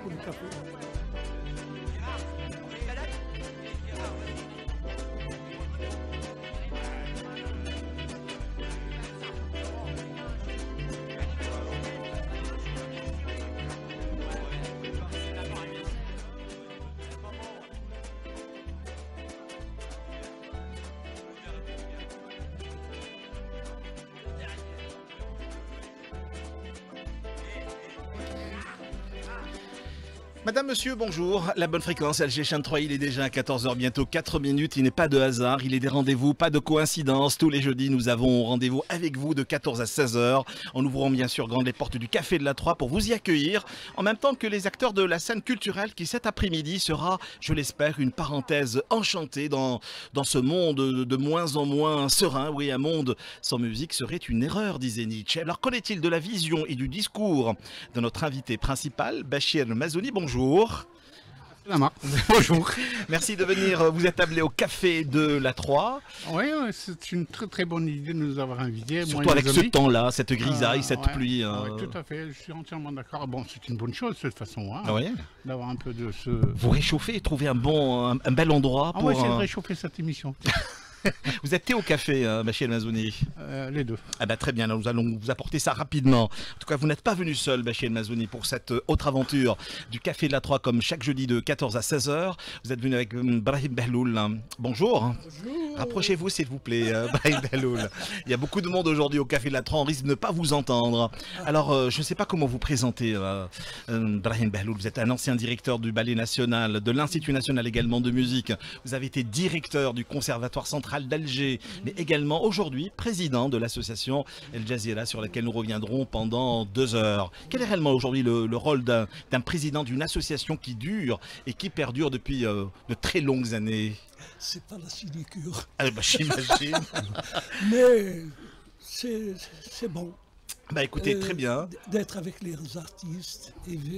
beaucoup le café. Madame, monsieur, bonjour. La bonne fréquence, Alger Chien 3, il est déjà à 14 h, bientôt 4 minutes. Il n'est pas de hasard, il est des rendez-vous, pas de coïncidence. Tous les jeudis, nous avons rendez-vous avec vous de 14 à 16 h, en ouvrant bien sûr grandes les portes du Café de la Troie pour vous y accueillir, en même temps que les acteurs de la scène culturelle qui cet après-midi sera, je l'espère, une parenthèse enchantée dans ce monde de moins en moins serein. Oui, un monde sans musique serait une erreur, disait Nietzsche. Alors qu'en est-il de la vision et du discours de notre invité principal, Bachir Mazouni? Bonjour. Bonjour. Merci de venir vous établir au Café de la Troie. Oui, c'est une très très bonne idée de nous avoir invités. Surtout avec ce temps-là, cette grisaille, cette ouais, pluie. Oui, tout à fait, je suis entièrement d'accord. Bon, c'est une bonne chose de toute façon, hein, Oui. d'avoir un peu de ce... Vous réchauffez et trouvez un bel endroit pour... On va essayer de réchauffer cette émission. Vous êtes thé au café, Bachir Mazouni? Les deux. Ah bah très bien, nous allons vous apporter ça rapidement. En tout cas, vous n'êtes pas venu seul, Bachir Mazouni, pour cette autre aventure du Café de la Troie, comme chaque jeudi de 14 à 16 h. Vous êtes venu avec Brahim Behloul. Bonjour. Bonjour. Rapprochez-vous, s'il vous plaît, Brahim Behloul. Il y a beaucoup de monde aujourd'hui au Café de la Troie, on risque de ne pas vous entendre. Alors, je ne sais pas comment vous présenter, Brahim Behloul. Vous êtes un ancien directeur du Ballet National, de l'Institut National également de musique. Vous avez été directeur du Conservatoire Central d'Alger, mais également aujourd'hui président de l'association El Jazeera, sur laquelle nous reviendrons pendant 2 heures. Quel est réellement aujourd'hui le rôle d'un président d'une association qui dure et qui perdure depuis de très longues années? C'est pas la sinécure. Ah, bah, j'imagine. Mais c'est bon. Bah écoutez, très bien. D'être avec les artistes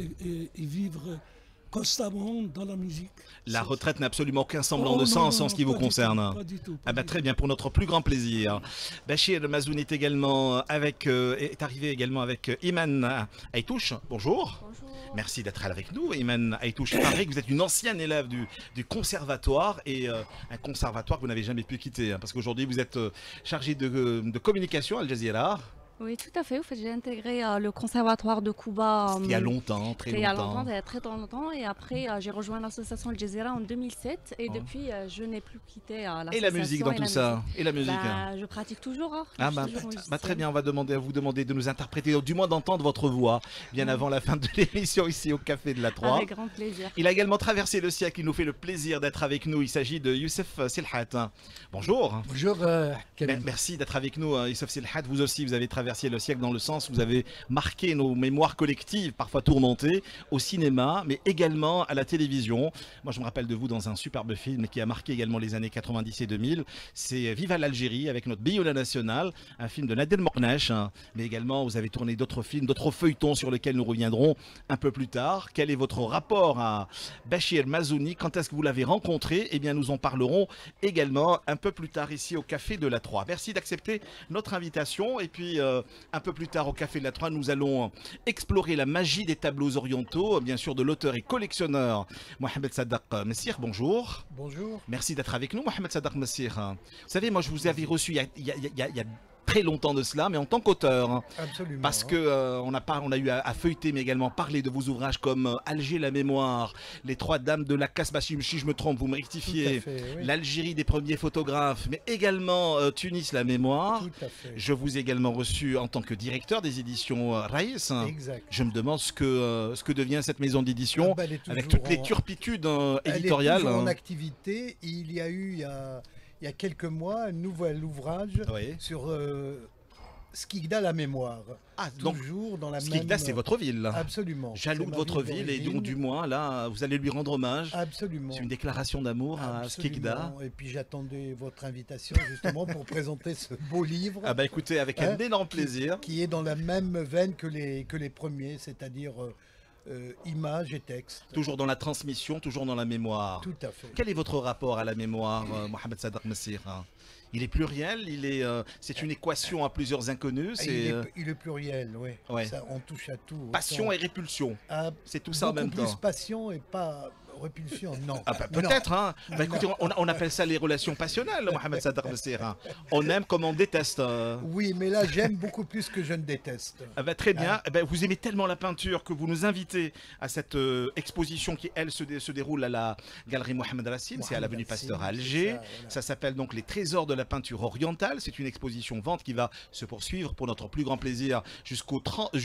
et vivre constamment dans la musique. La retraite n'a absolument aucun semblant de sens en ce qui vous concerne. Pas du tout. Ah bah très bien, pour notre plus grand plaisir. Bachir Mazouni est également est arrivé également avec Iman Aïtouche. Bonjour. Bonjour. Merci d'être avec nous, Iman Aïtouche. Il paraît que vous êtes une ancienne élève du conservatoire, et un conservatoire que vous n'avez jamais pu quitter, hein, parce qu'aujourd'hui vous êtes chargé de communication à Al Jazeera. Oui, tout à fait. En fait, j'ai intégré le conservatoire de Cuba. Il y a longtemps, très il y a longtemps, longtemps. il y a très longtemps. Et après, j'ai rejoint l'association Al Jazeera en 2007. Et depuis, je n'ai plus quitté l'association. Et la musique dans tout ça? Et la musique? Je pratique toujours. Hein. Ah bah, très bien, on va vous demander de nous interpréter, du moins d'entendre votre voix, bien avant la fin de l'émission ici au Café de la Troie. Avec grand plaisir. Il a également traversé le siècle, il nous fait le plaisir d'être avec nous. Il s'agit de Youssef Silhat. Bonjour. Bonjour, Merci d'être avec nous, Youssef Silhat. Vous aussi, vous avez traversé le siècle dans le sens où vous avez marqué nos mémoires collectives, parfois tourmentées, au cinéma, mais également à la télévision. Moi, je me rappelle de vous dans un superbe film qui a marqué également les années 90 et 2000. C'est Viva l'Algérie, avec notre Biola nationale, un film de Nadel Mornesh. Mais également, vous avez tourné d'autres films, d'autres feuilletons sur lesquels nous reviendrons un peu plus tard. Quel est votre rapport à Bachir Mazouni? Quand est-ce que vous l'avez rencontré? Eh bien, nous en parlerons également un peu plus tard ici au Café de la Troie. Merci d'accepter notre invitation. Et puis, un peu plus tard au Café de la Troie, nous allons explorer la magie des tableaux orientaux, bien sûr de l'auteur et collectionneur Mohamed Sadak Messir. Bonjour. Bonjour. Merci d'être avec nous, Mohamed Sadak Messir. Vous savez, moi je vous avais reçu il y a très longtemps de cela, mais en tant qu'auteur. Absolument. Parce que on a eu à feuilleter, mais également parler de vos ouvrages comme Alger la mémoire, Les Trois Dames de la Casbah, si je me trompe, vous me rectifiez, oui. L'Algérie des premiers photographes, mais également Tunis la mémoire. Tout à fait. Je vous ai également reçu en tant que directeur des éditions Raïs. Exact. Je me demande ce que devient cette maison d'édition, avec toutes les turpitudes éditoriales. Elle est toujours en activité. Il y a eu, il y a quelques mois, un nouvel ouvrage sur Skikda la mémoire. Ah, toujours dans la même... Skikda, c'est votre ville, là. Absolument. Jaloux de votre ville, et donc du moins, là, vous allez lui rendre hommage. Absolument. C'est une déclaration d'amour à Skikda. Et puis j'attendais votre invitation justement pour présenter ce beau livre. Ah bah écoutez, avec un énorme plaisir. Qui est dans la même veine que les premiers, c'est-à-dire... images et textes. Toujours dans la transmission, toujours dans la mémoire. Tout à fait. Quel est votre rapport à la mémoire, Mohamed Sadak Messir? Il est pluriel, c'est une équation à plusieurs inconnus. Il est pluriel, oui. Ouais. Ça, on touche à tout. Passion et répulsion. C'est tout ça en même temps. Beaucoup plus passion et pas répulsion, non. Ah bah, peut-être, hein. Bah, écoutez, on appelle ça les relations passionnelles, Mohamed Sadr Bessir. On aime comme on déteste. Oui, mais là, j'aime beaucoup plus que je ne déteste. Ah bah, très bien. Ah bah, vous aimez tellement la peinture que vous nous invitez à cette exposition qui, elle, se déroule à la galerie Mohamed Racine. C'est à l'avenue Pasteur à Alger. Ça, voilà. Ça s'appelle donc Les Trésors de la peinture orientale. C'est une exposition vente qui va se poursuivre pour notre plus grand plaisir jusqu'au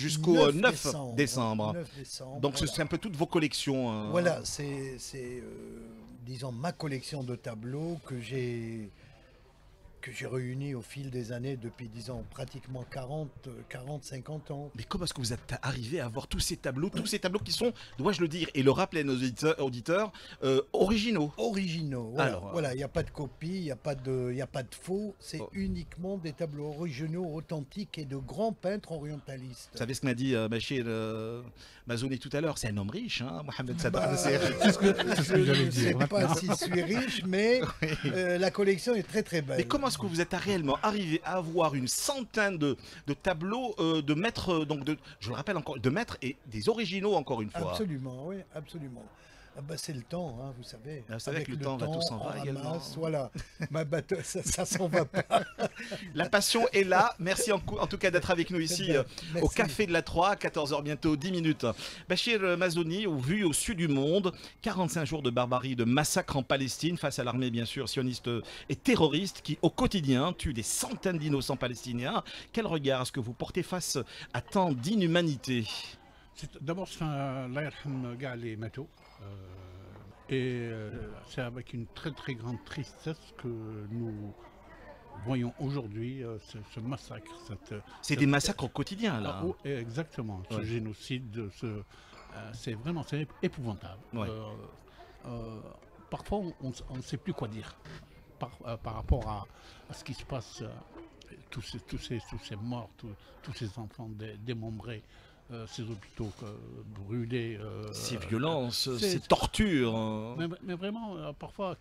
9 décembre. Donc, voilà. C'est un peu toutes vos collections. Voilà, c'est disons, ma collection de tableaux que j'ai réuni au fil des années depuis, disons, pratiquement 40-50 ans. Mais comment est-ce que vous êtes arrivé à avoir tous ces tableaux qui sont, dois-je le dire, et le rappeler à nos auditeurs, originaux? Originaux, voilà. Alors, voilà, il n'y a pas de copie, il n'y a pas de faux, c'est uniquement des tableaux originaux, authentiques et de grands peintres orientalistes. Vous savez ce que m'a dit Bachir Mazouni tout à l'heure? C'est un homme riche, hein, Mohamed Sadr. Je ne sais pas si je suis riche, mais la collection est très très belle. Mais comment est-ce que vous êtes réellement arrivé à avoir une centaine de tableaux de maîtres, donc je le rappelle encore, de maîtres et des originaux encore une fois? Absolument, oui, absolument. Ah bah c'est le temps, hein, vous savez. Vous savez que le temps va tout s'en va également. Voilà, ça s'en va pas. La passion est là. Merci en tout cas d'être avec nous ici au Café de la Troie, à 14h bientôt, 10 minutes. Bachir Mazouni, vu au sud du monde, 45 jours de barbarie, de massacre en Palestine face à l'armée bien sûr sioniste et terroriste qui au quotidien tue des centaines d'innocents palestiniens. Quel regard est-ce que vous portez face à tant d'inhumanité? D'abord, c'est les métaux. Et c'est avec une très très grande tristesse que nous voyons aujourd'hui ce massacre. C'est des massacres au quotidien là. Exactement, ce génocide, c'est vraiment épouvantable. Ouais. Parfois on ne sait plus quoi dire par rapport à ce qui se passe, tous ces morts, tous ces enfants démembrés. Ces hôpitaux brûlés. Ces violences, ces tortures. Mais vraiment, parfois,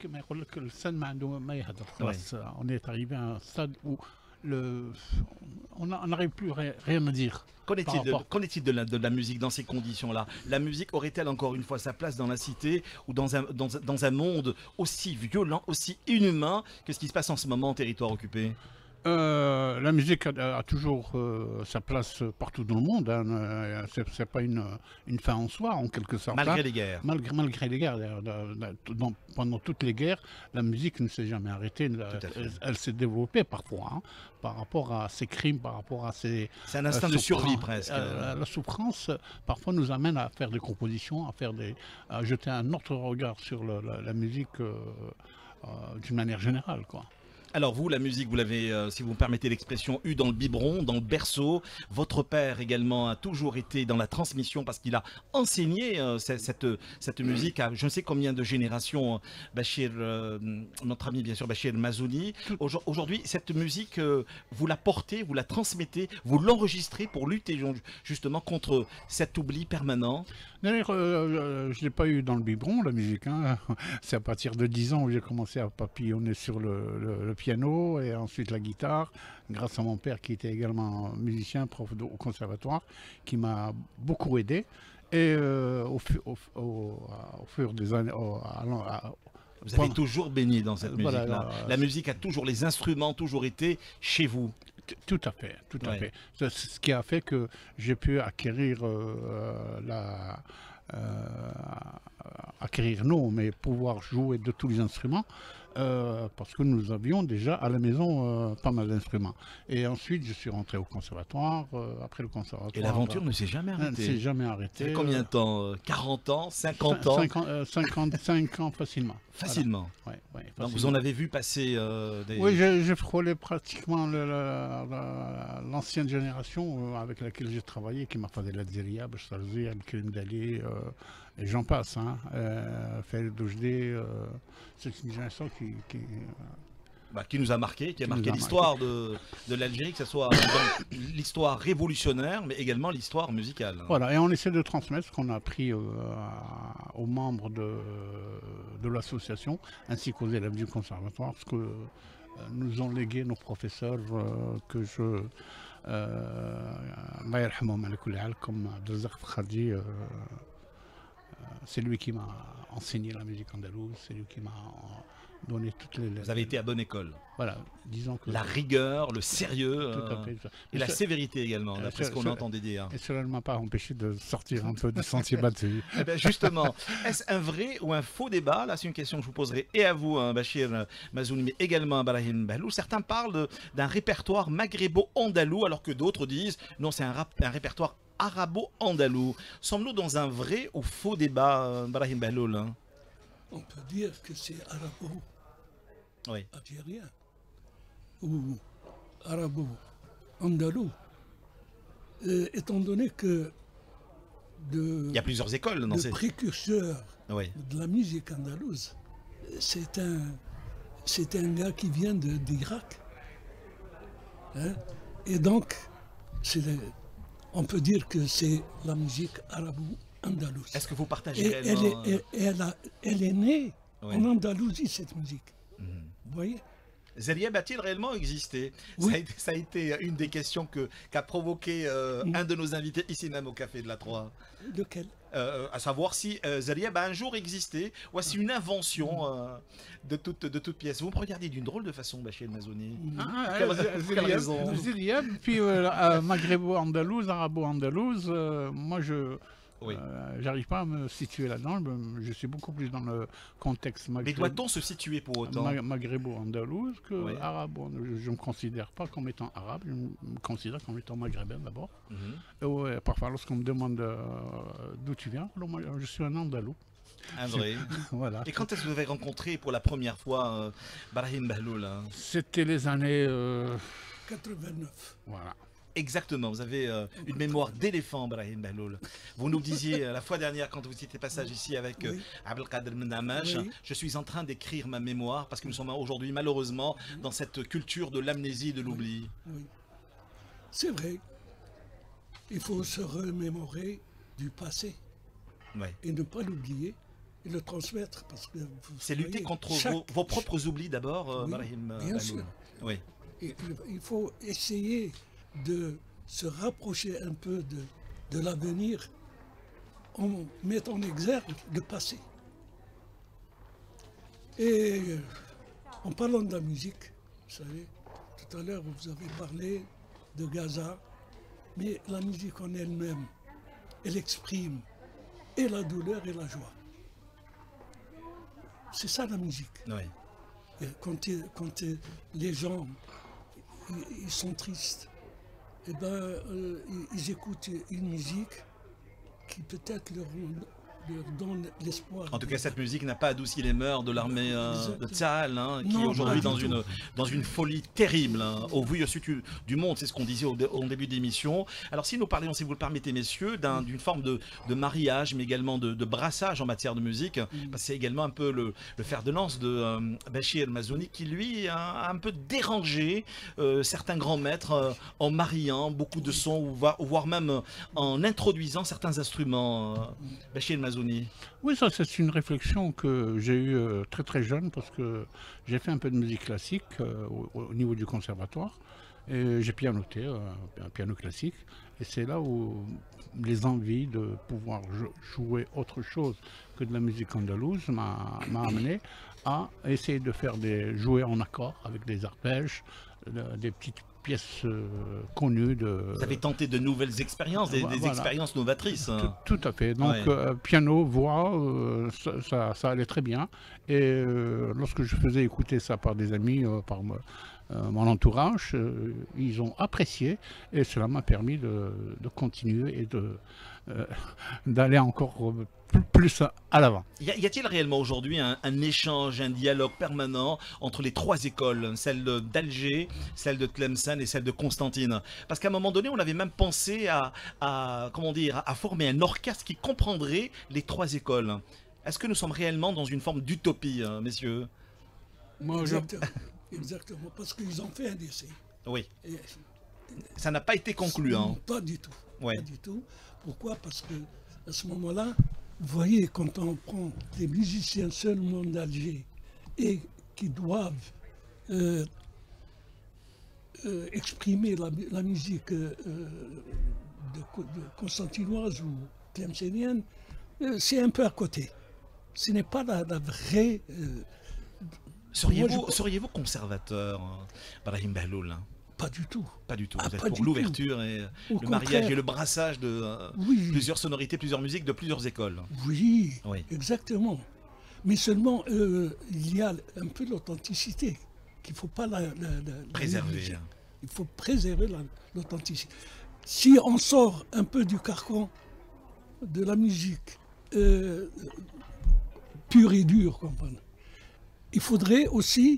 on est arrivé à un stade où on n'arrive plus rien à dire. Qu'en est-il de la musique dans ces conditions-là? La musique aurait-elle encore une fois sa place dans la cité ou dans un monde aussi violent, aussi inhumain que ce qui se passe en ce moment en territoire occupé? La musique a toujours sa place partout dans le monde. Hein. C'est pas une fin en soi, en quelque sorte. Malgré les guerres. Malgré les guerres. Pendant toutes les guerres, la musique ne s'est jamais arrêtée. Elle s'est développée parfois, hein, par rapport à ces crimes, par rapport à ces... C'est un instinct de survie presque. La souffrance, parfois, nous amène à faire des compositions, à jeter un autre regard sur la musique d'une manière générale, quoi. Alors vous, la musique, vous l'avez, si vous me permettez l'expression, eu dans le biberon, dans le berceau. Votre père également a toujours été dans la transmission parce qu'il a enseigné cette musique à je ne sais combien de générations. Bachir, notre ami bien sûr Bachir Mazouni. Aujourd'hui, cette musique, vous la portez, vous la transmettez, vous l'enregistrez pour lutter justement contre cet oubli permanent. D'ailleurs, je ne l'ai pas eu dans le biberon, la musique. Hein. C'est à partir de 10 ans où j'ai commencé à papillonner sur le piano et ensuite la guitare, grâce à mon père qui était également musicien, prof au conservatoire, qui m'a beaucoup aidé. Et au fur des années... Vous avez toujours baigné dans cette musique-là. La musique a toujours, les instruments, toujours été chez vous. Tout à fait, tout à fait. C'est ce qui a fait que j'ai pu acquérir mais pouvoir jouer de tous les instruments. Parce que nous avions déjà à la maison pas mal d'instruments. Et ensuite, je suis rentré au conservatoire. Après le conservatoire... Et l'aventure ne s'est jamais arrêtée. Ne s'est jamais arrêtée. Combien de temps? 40 ans? 50 ans? 55 ans facilement. Facilement. Voilà. Ouais, facilement. Donc vous en avez vu passer des... Oui, j'ai frôlé pratiquement l'ancienne génération avec laquelle j'ai travaillé, qui m'a fait l'Algérie, Bachtarzi, Al-Kirim Dali, et j'en passe. Hein. Farid Oujdi, c'est une génération qui nous a marqué, qui a marqué l'histoire de l'Algérie, que ce soit l'histoire révolutionnaire, mais également l'histoire musicale. Voilà, et on essaie de transmettre ce qu'on a appris aux membres de l'association, ainsi qu'aux élèves du conservatoire, parce que nous ont légué nos professeurs que je... Allah yarhamhum ala kulli hal, comme Abdelrazak Khadji, c'est lui qui m'a enseigné la musique andalouse, c'est lui qui m'a donné toutes les... Vous avez été à bonne école. Voilà, disons que... La rigueur, le sérieux Tout à fait. et la sévérité également, d'après ce qu'on entend dire. Et cela ne m'a pas empêché de sortir un peu du sentier battu. Eh ben justement, est-ce un vrai ou un faux débat? Là, c'est une question que je vous poserai et à vous, hein, Bachir Mazouni, mais également à Brahim Bahloul. Certains parlent d'un répertoire maghrébo-andalou, alors que d'autres disent non, c'est un répertoire arabo-andalou. Sommes-nous dans un vrai ou faux débat, Brahim Bahloul, hein? On peut dire que c'est Oui. arabo-algérien ou arabo-andalou. Étant donné que Il y a plusieurs écoles dans le ces... précurseur Oui. de la musique andalouse, c'est un gars qui vient d'Irak. Hein? Et donc, on peut dire que c'est la musique arabo-andalouse. Est-ce que vous partagez Et réellement... elle est née Oui. en Andalousie, cette musique. Vous voyez? Zerieb a-t-il réellement existé? Oui. Ça a été une des questions qu'a provoqué un de nos invités ici même au Café de la Troie. Lequel? À savoir si Zerieb a un jour existé ou si une invention de toute pièce. Vous me regardez d'une drôle de façon, Bachir Mazouni. Quelle raison? Ziliab, puis maghrébo-andalouse, arabo-andalouse, moi je... Oui. J'arrive pas à me situer là-dedans, je suis beaucoup plus dans le contexte Mais doit-on se situer pour autant? maghrébo-andalouse que Oui. arabo. Je ne me considère pas comme étant arabe, je me considère comme étant maghrébin d'abord. Mhm. Parfois, lorsqu'on me demande d'où tu viens, alors moi, je suis un andalou. Un vrai. Voilà. Et quand est-ce que vous avez rencontré pour la première fois Brahim Bahloul, hein? C'était les années... 89. voilà. Exactement, vous avez une mémoire d'éléphant, Brahim Bahloul. Vous nous disiez la fois dernière, quand vous étiez passage ici avec Oui. Abdelkader Mnamash, Oui. je suis en train d'écrire ma mémoire parce que nous sommes aujourd'hui malheureusement dans cette culture de l'amnésie et de l'oubli. Oui. C'est vrai. Il faut se remémorer du passé Ouais. et ne pas l'oublier et le transmettre. Parce que C'est lutter contre vos propres oublis d'abord, Oui, Brahim bien Bahloul. sûr. Oui. Et il faut essayer de se rapprocher un peu de l'avenir en mettant en exergue le passé. Et en parlant de la musique, vous savez, tout à l'heure vous avez parlé de Gaza, mais la musique en elle-même, elle exprime et la douleur et la joie. C'est ça la musique. Oui. Et quand les gens ils sont tristes, eh ben, ils écoutent une musique qui peut-être leur donne l'espoir. En tout cas, cette musique n'a pas adouci les mœurs de l'armée de Tsahal, hein, qui est Non, aujourd'hui pas du dans une folie terrible, hein, au vu et au su du monde, c'est ce qu'on disait au début de l'émission. Alors si nous parlions, si vous le permettez messieurs, d'une forme de mariage, mais également de brassage en matière de musique, parce que c'est également un peu le fer de lance de Bachir Mazouni, qui lui a un peu dérangé certains grands maîtres en mariant beaucoup de sons, voire même en introduisant certains instruments. Bachir Mazouni. Oui, ça c'est une réflexion que j'ai eue très très jeune parce que j'ai fait un peu de musique classique au niveau du conservatoire et j'ai pianoté, un piano classique, et c'est là où les envies de pouvoir jouer autre chose que de la musique andalouse m'a amené à essayer de faire jouer en accord avec des arpèges, des petites pièces connues. Vous avez tenté de nouvelles expériences, des Voilà. expériences novatrices. Hein. Tout à fait. Donc, Ouais. piano, voix, ça allait très bien. Et lorsque je faisais écouter ça par des amis, par mon entourage, ils ont apprécié. Et cela m'a permis de continuer et d'aller encore plus à l'avant. Y a-t-il réellement aujourd'hui un échange, un dialogue permanent entre les trois écoles, celle d'Alger, celle de Tlemcen et celle de Constantine? Parce qu'à un moment donné, on avait même pensé à former un orchestre qui comprendrait les trois écoles. Est-ce que nous sommes réellement dans une forme d'utopie, messieurs? Moi, Exactement, parce qu'ils ont fait un essai. Oui, Et ça n'a pas été conclu. Hein. Pas du tout. Ouais. Pas du tout. Pourquoi? Parce que à ce moment-là, vous voyez, quand on prend des musiciens seulement d'Alger et qui doivent exprimer la musique constantinoise ou tlemcenienne, c'est un peu à côté. Ce n'est pas la vraie... Seriez-vous conservateur, Brahim Behloul? Pas du tout. Pas du tout. Ah, Vous êtes pas pour du l'ouverture et Au le mariage contraire. et le brassage de Oui. plusieurs sonorités, plusieurs musiques de plusieurs écoles. Oui, Oui. exactement. Mais seulement, il y a un peu l'authenticité qu'il ne faut pas la Préserver. négliger. Il faut préserver l'authenticité. Si on sort un peu du carcan de la musique pure et dure, comprendre, il faudrait aussi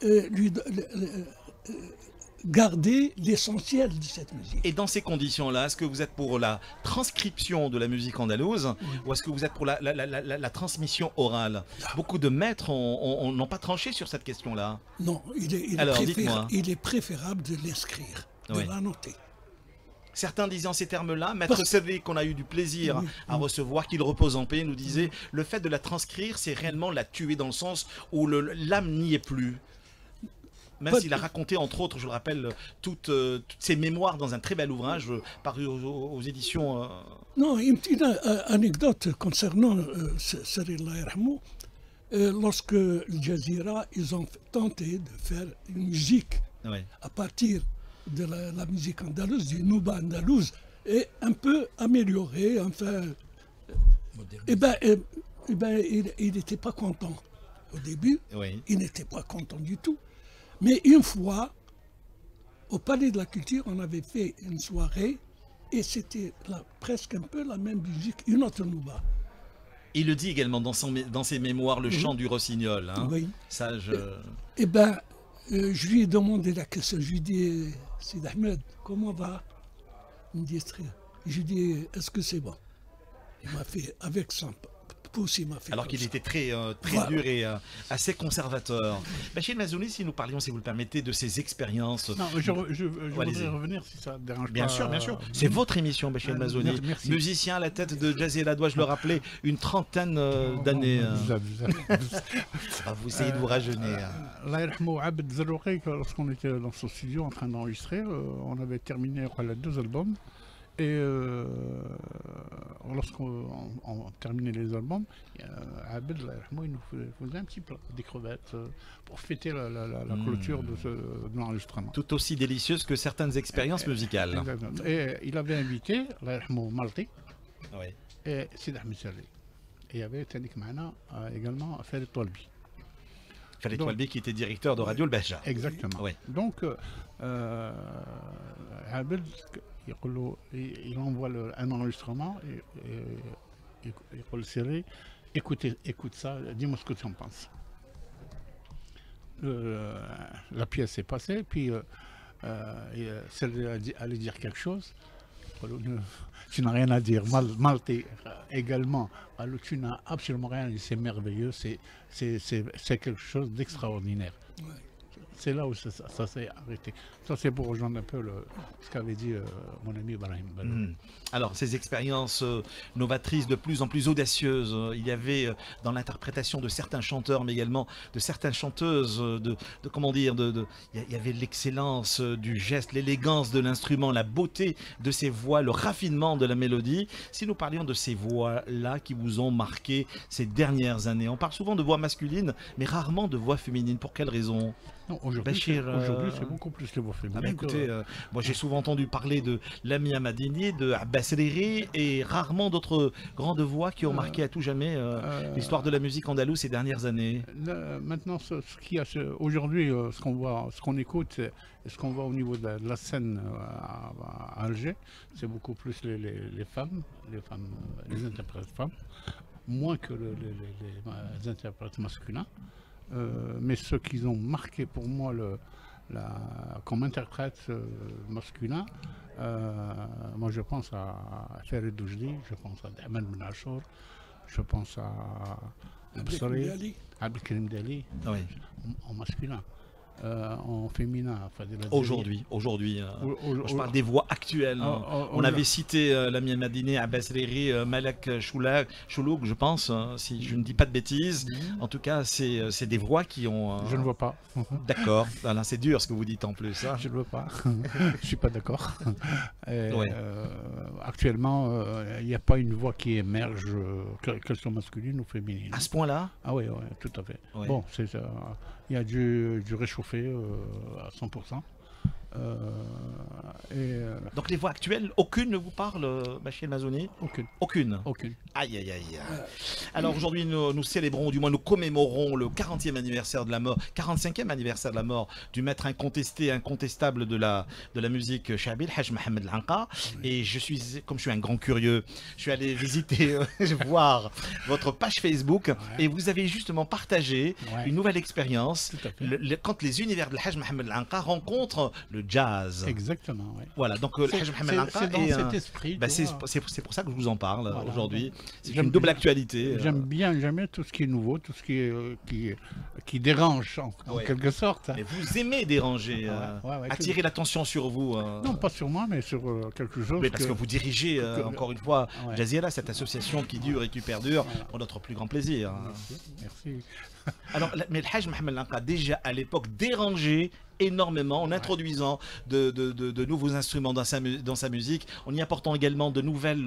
garder l'essentiel de cette musique. Et dans ces conditions-là, est-ce que vous êtes pour la transcription de la musique andalouse ou est-ce que vous êtes pour la transmission orale? Beaucoup de maîtres n'ont pas tranché sur cette question-là. Non, Alors, dites-moi. il est préférable de l'inscrire, de Oui. la noter. Certains disaient en ces termes-là, Maître Servet, qu'on a eu du plaisir Oui, à recevoir, qu'il repose en paix, nous disait le fait de la transcrire, c'est réellement la tuer dans le sens où l'âme n'y est plus. Même Pas s'il a raconté, entre autres, je le rappelle, toutes ses mémoires dans un très bel ouvrage paru aux éditions. Non, une petite anecdote concernant Saril Allah yarhamou. Lorsque le Jazeera, ils ont tenté de faire une musique Ouais. à partir de la musique andalouse, du nouba andalouse, et un peu améliorée, enfin. Eh ben, il n'était pas content au début. Oui. Il n'était pas content du tout. Mais une fois, au Palais de la Culture, on avait fait une soirée et c'était presque un peu la même musique, une autre nouba. Il le dit également dans ses mémoires, le chant du rossignol. Hein. Oui. Ça, Eh bien, je lui ai demandé la question. Je lui ai dit, Sid Ahmed, comment va? Il me dit, très bien. Je lui ai dit, est-ce que c'est bon? Il m'a fait, avec son pouce, il m'a fait. alors comme qu'il ça. était très Voilà. dur et assez conservateur. Bachir Mazouni, si nous parlions, si vous le permettez, de ses expériences. Non, je voudrais allez-y. revenir si ça ne dérange Bien pas. sûr, bien sûr. C'est votre émission, Bachir Mazouni. Merci. Musicien à la tête de Jazzila, dois-je le rappeler, une trentaine d'années. Vous essayez de vous rajeunir. Allah yarhamou Abd Zarouki, lorsqu'on était dans son studio en train d'enregistrer, on avait terminé les 2 albums. Et lorsqu'on terminait les albums, Abd Allah yarhamou, il nous faisait un petit plat, des crevettes, pour fêter la clôture de l'enregistrement. Tout aussi délicieuse que certaines expériences musicales. Exactement. Et il avait invité Allah yarhamou Malti Oui. et Sid Ahmed Serri. Et il y avait Tanik Mahana également Farid Toualbi. Farid Donc- Toualbi qui était directeur de Radio Le Beja. Exactement. Oui. Donc, Abed, il envoie un enregistrement et il Serri, écoute ça, dis-moi ce que tu en penses. La pièce est passée, puis Serri allait dire quelque chose. Tu n'as rien à dire. Malte également. Alors, tu n'as absolument rien à dire. C'est merveilleux. C'est quelque chose d'extraordinaire. Ouais. C'est là où ça s'est arrêté. Ça, c'est pour rejoindre un peu ce qu'avait dit mon ami Brahim Behloul. Mhm. Alors, ces expériences novatrices de plus en plus audacieuses, il y avait dans l'interprétation de certains chanteurs, mais également de certaines chanteuses, comment dire, il y avait l'excellence du geste, l'élégance de l'instrument, la beauté de ces voix, le raffinement de la mélodie. Si nous parlions de ces voix-là qui vous ont marqué ces dernières années, on parle souvent de voix masculines, mais rarement de voix féminines. Pour quelle raison? Non, aujourd'hui, Bachir, c'est beaucoup plus les voix Ah féminines. bah écoutez, moi j'ai souvent entendu parler de Lamia Madini, de Abbas Riri et rarement d'autres grandes voix qui ont marqué à tout jamais l'histoire de la musique andalouse ces dernières années. Maintenant, ce qu'il y a aujourd'hui, ce qu'on voit, ce qu'on écoute, et ce qu'on voit au niveau de la scène à Alger, c'est beaucoup plus les femmes, les interprètes femmes, moins que les interprètes masculins. Mais ceux qui ont marqué pour moi comme interprète masculin, moi je pense à Farid Oujdi, je pense à Ahmed Ben Achour, je pense à Abdelkarim Dali. Abdelkarim Dali, Oui. en masculin. en féminin. Aujourd'hui, je parle des voix actuelles. On avait cité Lamia Madini, Abbas Riri, Malak Choulouk, je pense, si je ne dis pas de bêtises. En tout cas, c'est des voix qui ont... Je ne vois pas. D'accord, voilà, c'est dur ce que vous dites en plus. Hein. Je ne veux pas, je ne suis pas d'accord. Actuellement, il n'y a pas une voix qui émerge, qu'elle soit masculine ou féminine. À ce point-là? Ah oui, tout à fait. Ouais. Bon, il y a du réchauffé à 100%. Donc les voix actuelles, aucune ne vous parle, Bachir Mazouni? Aucune. Aïe, aïe, aïe. Alors aujourd'hui, nous célébrons, ou du moins nous commémorons le 40e anniversaire de la mort, 45e anniversaire de la mort du maître incontestable de la musique Chabi, Haj Mohamed Lanqa. Et comme je suis un grand curieux, je suis allé visiter, voir votre page Facebook et vous avez justement partagé une nouvelle expérience quand les univers de Haj Mohamed Lanqa rencontrent le jazz. Exactement, oui. Voilà, donc le Haj Mohamed Lanqa c'est dans cet esprit. C'est pour ça que je vous en parle aujourd'hui. C'est une double actualité. J'aime bien tout ce qui est nouveau, tout ce qui dérange en quelque sorte. Mais vous aimez déranger, attirer l'attention sur vous. Non, pas sur moi, mais sur quelque chose. Mais parce que vous dirigez, encore une fois, Jazeera, cette association qui dure et qui perdure, pour notre plus grand plaisir. Merci. Alors, mais le Haj Mohamed Lanqa, déjà à l'époque, dérangeait énormément en introduisant de nouveaux instruments dans sa musique, en y apportant également de nouvelles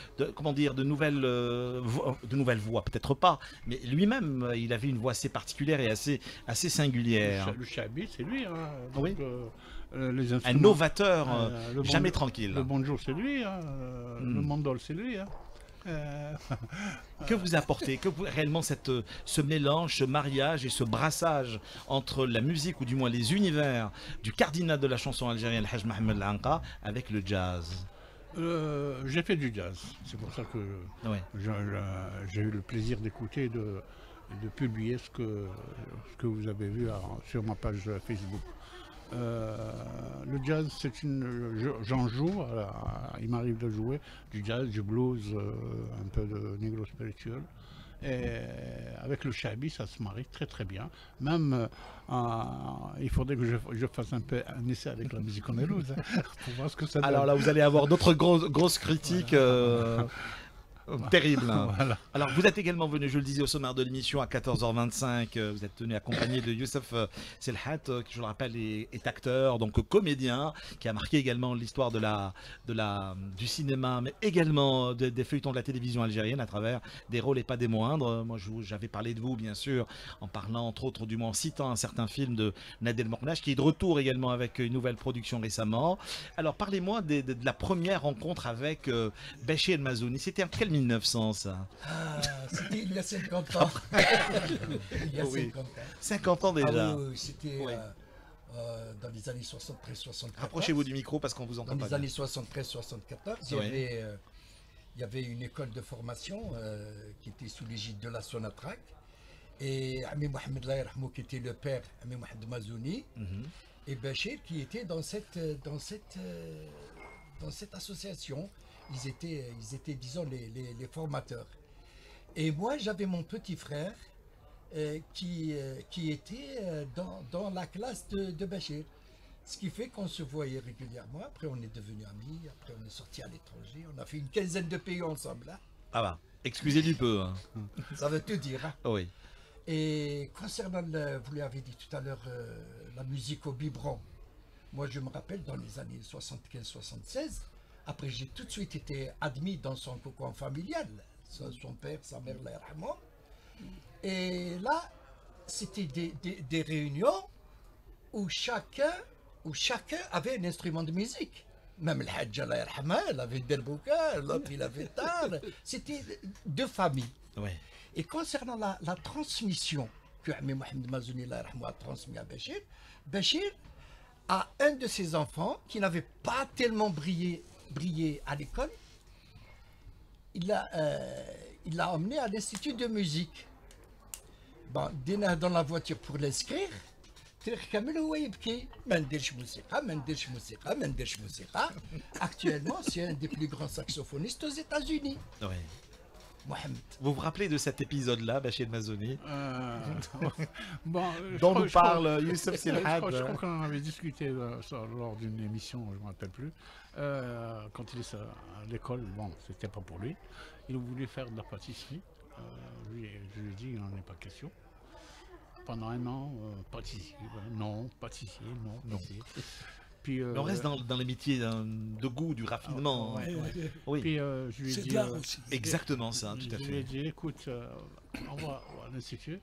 voix, peut-être pas, mais lui-même il avait une voix assez particulière et assez singulière. Le Chabi, c'est lui, hein. Donc, oui. Les un novateur, jamais tranquille. Le banjo, c'est lui, hein. Le mandol, c'est lui, hein. Que vous apportez, réellement ce mélange, ce mariage et ce brassage entre la musique, ou du moins les univers du cardinal de la chanson algérienne, Haj Mohamed Lanqa, avec le jazz? J'ai fait du jazz, c'est pour ça que j'ai eu le plaisir d'écouter et de publier ce que vous avez vu sur ma page Facebook. Le jazz, j'en joue, il m'arrive de jouer du jazz, du blues, un peu de négro spirituel. Et avec le Chabi, ça se marie très très bien. Même, il faudrait que je fasse un peu un essai avec la musique andalouse pour voir ce que ça donne. Alors là, vous allez avoir d'autres grosses critiques. Terrible. Voilà. Alors vous êtes également venu, je le disais au sommaire de l'émission, à 14h25, vous êtes venu accompagné de Youssef Selhat, qui je le rappelle est acteur, donc comédien, qui a marqué également l'histoire du cinéma, mais également des feuilletons de la télévision algérienne à travers des rôles et pas des moindres. Moi j'avais parlé de vous bien sûr, en parlant entre autres, du moins en citant un certain film de Nadel Mornache, qui est de retour également avec une nouvelle production récemment. Alors parlez-moi de la première rencontre avec Bachir Mazouni. C'était en quel 1900 ça? C'était il y a 50 ans. Il y a 50 ans. 50 ans déjà. Oui, c'était dans les années 73-74. Rapprochez-vous du micro parce qu'on vous entend pas. Dans les années 73-74, il y avait une école de formation qui était sous l'égide de la Sonatrach. Et Ami Mohamed Allah Yarhamou, qui était le père Ami Mohamed Mazouni, et Bachir qui était dans cette association. Ils étaient, disons, les formateurs. Et moi, j'avais mon petit frère qui était dans la classe de Bachir. Ce qui fait qu'on se voyait régulièrement. Après, on est devenus amis. Après, on est sortis à l'étranger. On a fait une quinzaine de pays ensemble. Hein. Ah bah, excusez du peu. Hein. Ça veut tout dire. Hein. Oui. Et concernant, vous l'avez dit tout à l'heure, la musique au biberon. Moi, je me rappelle, dans les années 75-76, après, j'ai tout de suite été admis dans son cocon familial, son père, sa mère, Allah yarhamou. Et là, c'était des réunions où chacun avait un instrument de musique. Même le Hajj, Allah yarhamou, il avait le derbouka, l'autre il avait le tar. C'était deux familles. Ouais. Et concernant la transmission que Ami Mohamed Mazouni, Allah yarhamou, a transmis à Bachir a un de ses enfants qui n'avait pas tellement brillé à l'école, il l'a emmené à l'institut de musique. Bon, dîner dans la voiture pour l'inscrire, actuellement, c'est un des plus grands saxophonistes aux États-Unis. Ouais. Mohamed. Vous vous rappelez de cet épisode-là, Bachir Mazouni, Bon, dont nous parle Youssef Silhad? Je crois qu'on en avait discuté ça, lors d'une émission, je ne me rappelle plus. Quand il est à l'école, bon, c'était pas pour lui. Il voulait faire de la pâtisserie. Je lui ai dit, il n'en est pas question. Pendant un an, pâtissier, non, pâtissier, non, pâtissier. Puis, Mais on reste dans les métiers de goût, du raffinement. Ouais, ouais. Oui, Puis je lui ai C'est dit, de l'art aussi. exactement ça, tout à je lui ai fait. dit, écoute, on va à l'institut,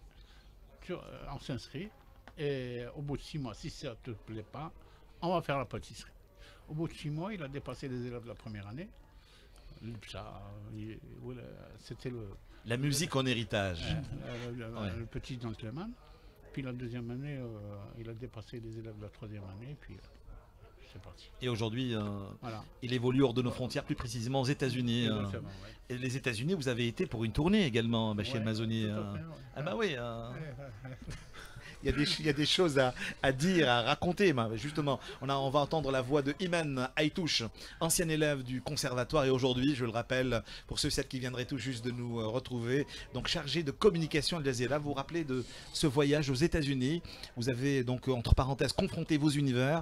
on s'inscrit, et au bout de 6 mois, si ça ne te plaît pas, on va faire la pâtisserie. Au bout de 6 mois, il a dépassé les élèves de la première année. Ça, voilà, c'était La musique en héritage. le petit gentleman. Puis la deuxième année, il a dépassé les élèves de la troisième année, puis c'est parti. Et aujourd'hui, Voilà. il évolue hors de nos frontières, plus précisément aux États-Unis. Exactement, ouais. Et les États-Unis, vous avez été pour une tournée également, Bachir Ouais, Mazouni. tout à fait, ouais. Ah bah oui. Ouais. Il y a des choses à dire, à raconter. Justement, on va entendre la voix de Iman Aïtouche, ancien élève du conservatoire et aujourd'hui, je le rappelle, pour ceux et celles qui viendraient tout juste de nous retrouver, donc chargé de communication Al Jazeera. Vous vous rappelez de ce voyage aux États-Unis? Vous avez donc, entre parenthèses, confronté vos univers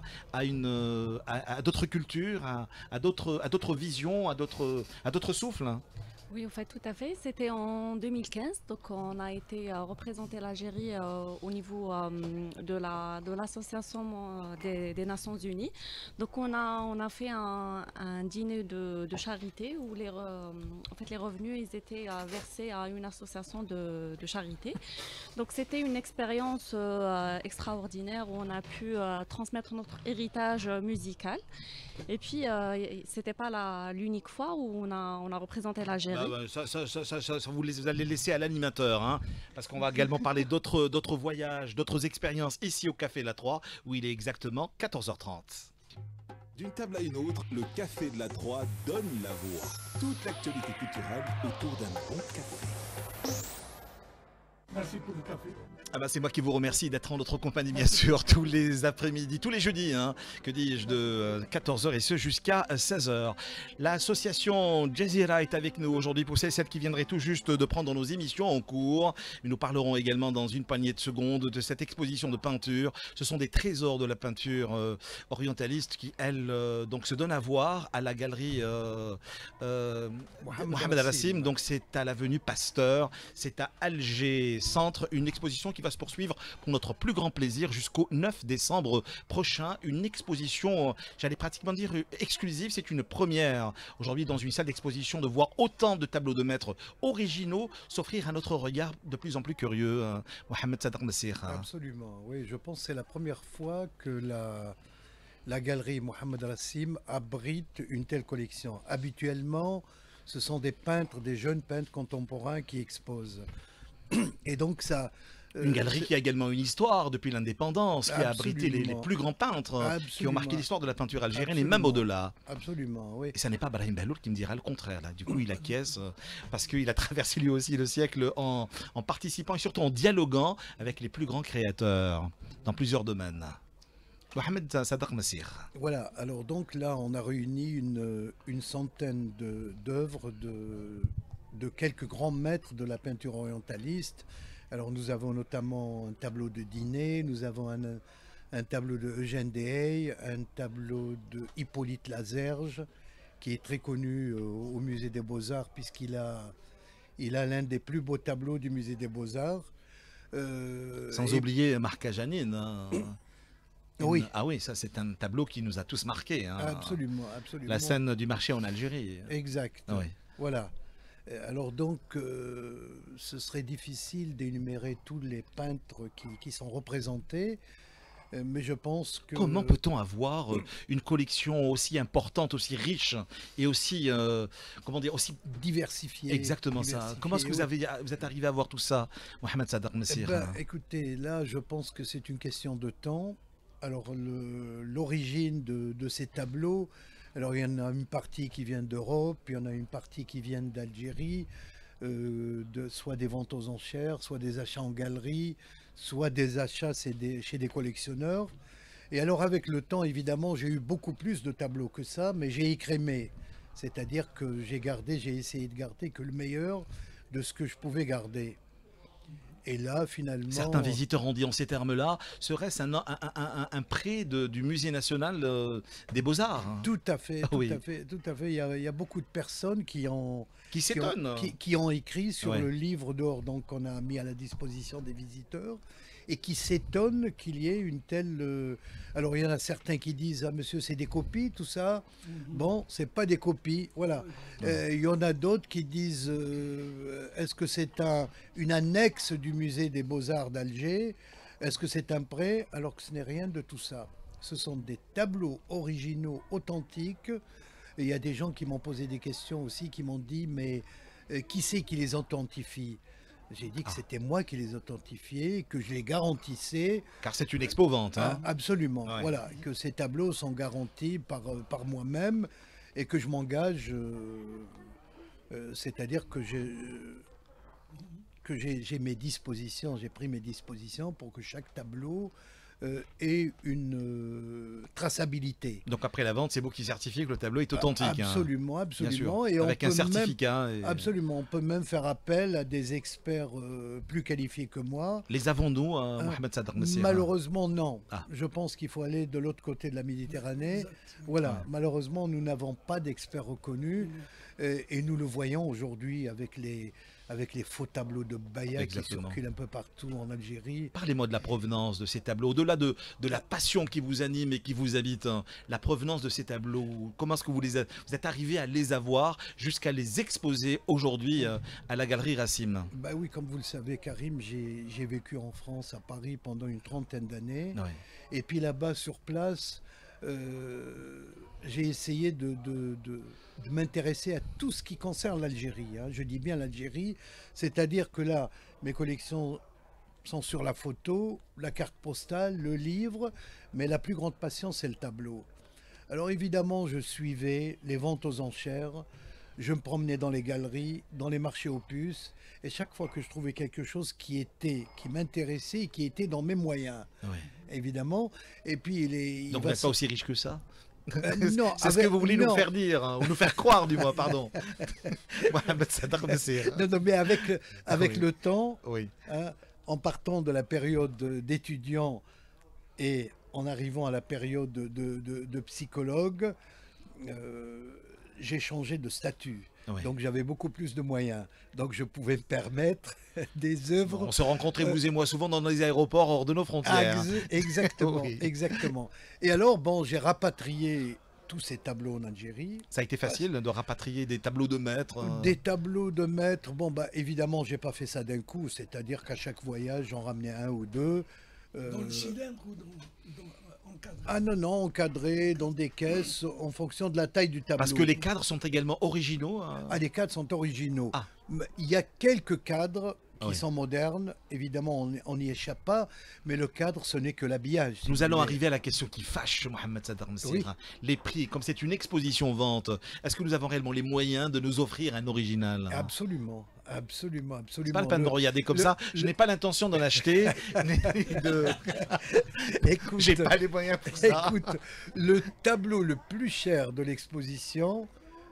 à d'autres cultures, à d'autres visions, à d'autres souffles. Oui, en fait, tout à fait. C'était en 2015. Donc, on a été représenter l'Algérie au niveau de l'association des Nations Unies. Donc, on a fait un dîner de charité où les revenus ils étaient versés à une association de charité. Donc, c'était une expérience extraordinaire où on a pu transmettre notre héritage musical. Et puis, c'était pas l'unique fois où on a représenté l'Algérie. Ça, vous allez laisser à l'animateur, hein, parce qu'on va également parler d'autres voyages, d'autres expériences ici au Café de la Troie, où il est exactement 14h30. D'une table à une autre, le Café de la Troie donne la voix. Toute l'actualité culturelle autour d'un bon café. Merci pour le café. Ah bah c'est moi qui vous remercie d'être en notre compagnie, bien sûr, tous les après-midi, tous les jeudis, hein, que dis-je, de 14h et ce jusqu'à 16h. L'association Jazeera est avec nous aujourd'hui pour celles qui viendraient tout juste de prendre nos émissions en cours. Mais nous parlerons également dans une poignée de secondes de cette exposition de peinture. Ce sont des trésors de la peinture orientaliste qui, elle, donc se donne à voir à la galerie Mohamed Al-Rassim. Donc c'est à l'avenue Pasteur, c'est à Alger Centre, une exposition qui va se poursuivre pour notre plus grand plaisir jusqu'au 9 décembre prochain. Une exposition, j'allais pratiquement dire exclusive, c'est une première aujourd'hui dans une salle d'exposition de voir autant de tableaux de maîtres originaux s'offrir à notre regard de plus en plus curieux. Mohamed Sadr Massir. Absolument, oui, je pense que c'est la première fois que la galerie Mohamed Rassim abrite une telle collection. Habituellement, ce sont des peintres, des jeunes peintres contemporains qui exposent. Et donc ça... Une galerie qui a également une histoire depuis l'indépendance, qui a abrité les plus grands peintres qui ont marqué l'histoire de la peinture algérienne et même au-delà. Absolument, oui. Et ça n'est pas Brahim Belloul qui me dira le contraire. Là. Du coup, il acquiesce parce qu'il a traversé lui aussi le siècle en participant et surtout en dialoguant avec les plus grands créateurs dans plusieurs domaines. Mohamed Sadr Massir. Voilà, alors donc là, on a réuni une centaine d'œuvres de quelques grands maîtres de la peinture orientaliste. Alors nous avons notamment un tableau de Diné, nous avons un tableau de Eugène Deshayes, un tableau de Hippolyte Lazerge, qui est très connu au Musée des Beaux-Arts, puisqu'il a l'un des plus beaux tableaux du Musée des Beaux-Arts. Sans oublier Marc Janine. Hein. Oui. Ah oui, ça c'est un tableau qui nous a tous marqués. Hein. Absolument, absolument. La scène du marché en Algérie. Exact. Oui. Voilà. Alors donc, ce serait difficile d'énumérer tous les peintres qui sont représentés, mais je pense que... Comment peut-on avoir une collection aussi importante, aussi riche et aussi, comment dire, aussi diversifiée? Exactement ça. Comment est-ce que vous êtes arrivé à voir tout ça, Mohamed Sadr Massir? Écoutez, là, je pense que c'est une question de temps. Alors, l'origine de ces tableaux... Alors il y en a une partie qui vient d'Europe, il y en a une partie qui vient d'Algérie, soit des ventes aux enchères, soit des achats en galerie, soit des achats chez des collectionneurs. Et alors avec le temps, évidemment, j'ai eu beaucoup plus de tableaux que ça, mais j'ai écrémé C'est-à-dire que j'ai essayé de garder que le meilleur de ce que je pouvais garder. Et là, finalement... Certains visiteurs ont dit en ces termes-là, serait-ce un prêt du Musée national des Beaux-Arts, hein? Tout à fait, tout Oui. à fait, tout à fait. Il y a beaucoup de personnes qui ont S'étonnent. qui ont écrit sur Ouais. le livre d'or qu'on a mis à la disposition des visiteurs et qui s'étonnent qu'il y ait une telle... Alors il y en a certains qui disent ah monsieur c'est des copies tout ça. Bon c'est pas des copies voilà. Il y en a d'autres qui disent est-ce que c'est une annexe du musée des Beaux-Arts d'Alger, est-ce que c'est un prêt, alors que ce n'est rien de tout ça. Ce sont des tableaux originaux authentiques. Et il y a des gens qui m'ont posé des questions aussi, qui m'ont dit, mais qui c'est qui les authentifie? J'ai dit que c'était moi qui les authentifiais, que je les garantissais. Car c'est une expo-vente. Hein. Absolument, Ouais. voilà, que ces tableaux sont garantis par moi-même et que je m'engage, c'est-à-dire que j'ai mes dispositions, j'ai pris mes dispositions pour que chaque tableau ait une traçabilité. Donc après la vente, c'est vous qui certifiez que le tableau est authentique. Absolument, Hein. absolument. Bien sûr. Et avec un certificat. Absolument, on peut même faire appel à des experts plus qualifiés que moi. Les avons-nous, Mohamed Sadr Messira? Malheureusement, non. Ah. Je pense qu'il faut aller de l'autre côté de la Méditerranée. Voilà, Ouais. malheureusement, nous n'avons pas d'experts reconnus et nous le voyons aujourd'hui avec les faux tableaux de Baïa qui Exactement. circulent un peu partout en Algérie. Parlez-moi de la provenance de ces tableaux, au-delà de la passion qui vous anime et qui vous habite, hein, la provenance de ces tableaux, comment est-ce que vous êtes arrivé à les avoir jusqu'à les exposer aujourd'hui à la galerie Racine? Bah oui, comme vous le savez, Karim, j'ai vécu en France, à Paris, pendant une trentaine d'années. Ouais. Et puis là-bas, sur place, j'ai essayé de m'intéresser à tout ce qui concerne l'Algérie. Hein. Je dis bien l'Algérie, c'est-à-dire que là, mes collections sont sur la photo, la carte postale, le livre, mais la plus grande passion, c'est le tableau. Alors évidemment, je suivais les ventes aux enchères, je me promenais dans les galeries, dans les marchés aux puces, et chaque fois que je trouvais quelque chose qui m'intéressait et qui était dans mes moyens, Ouais. évidemment. Et puis Donc vous n'êtes pas aussi riche que ça? non, C'est ce que vous voulez nous non. faire dire, hein, ou nous faire croire du moins, pardon. Mohamed Sadr Messira. Non, mais avec Oui. le temps, Oui. hein, en partant de la période d'étudiant et en arrivant à la période de psychologue, j'ai changé de statut. Ouais. Donc j'avais beaucoup plus de moyens. Donc je pouvais me permettre des œuvres. On se rencontrait, vous et moi, souvent dans les aéroports hors de nos frontières. Exactement, Oui. exactement. Et alors, bon, j'ai rapatrié tous ces tableaux en Algérie. Ça a été facile de rapatrier des tableaux de maîtres. Des tableaux de maîtres, bon bah évidemment j'ai pas fait ça d'un coup, c'est-à-dire qu'à chaque voyage j'en ramenais un ou deux. Dans le cylindre ou encadré? Ah non, non, encadrés dans des caisses en fonction de la taille du tableau. Parce que les cadres sont également originaux. Ah, les cadres sont originaux. Ah. Mais il y a quelques cadres qui Oui. sont modernes, évidemment on n'y échappe pas, mais le cadre ce n'est que l'habillage. si Nous vous allons voulez. arriver à la question qui fâche, Mohamed Sadr Messira. Oui. Les prix, comme c'est une exposition vente, est-ce que nous avons réellement les moyens de nous offrir un original? Absolument, absolument, absolument. C'est pas le peine de regarder comme le- ça. Je n'ai pas l'intention d'en acheter. ni de... Écoute, J'ai pas les moyens pour ça. écoute, le tableau le plus cher de l'exposition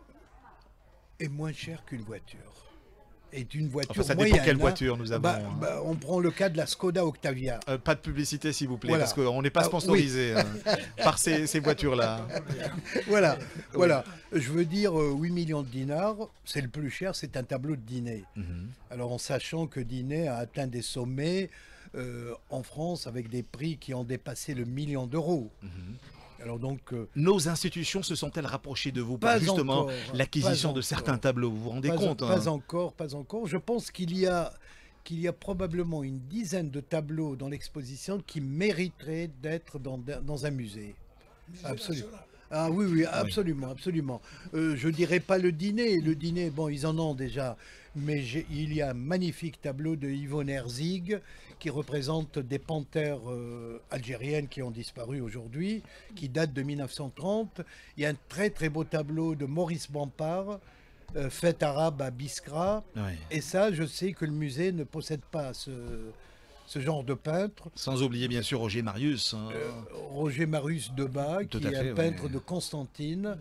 est moins cher qu'une voiture. Est une voiture Enfin, ça moyenne. dépend quelle hein. voiture nous avons. On prend le cas de la Skoda Octavia. Pas de publicité, s'il vous plaît, Voilà. parce qu'on n'est pas Ah, sponsorisé par ces voitures-là. Voilà, voilà. Je veux dire, 8 millions de dinars, c'est le plus cher, c'est un tableau de dîner. Mhm. Alors en sachant que Dîner a atteint des sommets en France avec des prix qui ont dépassé le million d'euros. Mhm. Alors donc, Nos institutions se sont-elles rapprochées de vous Pas pour justement encore, l'acquisition pas de encore. certains tableaux? Vous vous rendez compte? pas encore, pas encore. Je pense qu'il y a probablement une dizaine de tableaux dans l'exposition qui mériteraient d'être dans un musée. Absolument. Ah oui, oui, absolument, absolument. Je dirais pas le dîner, bon, ils en ont déjà, mais il y a un magnifique tableau de Yvonne Herzig qui représente des panthères algériennes qui ont disparu aujourd'hui, qui date de 1930. Il y a un très très beau tableau de Maurice Bompard, Fête arabe à Biskra. Ouais. Et ça, je sais que le musée ne possède pas ce genre de peintre. Sans oublier bien sûr Roger Marius. Roger Marius Debat, Tout qui à est fait, un peintre ouais. de Constantine,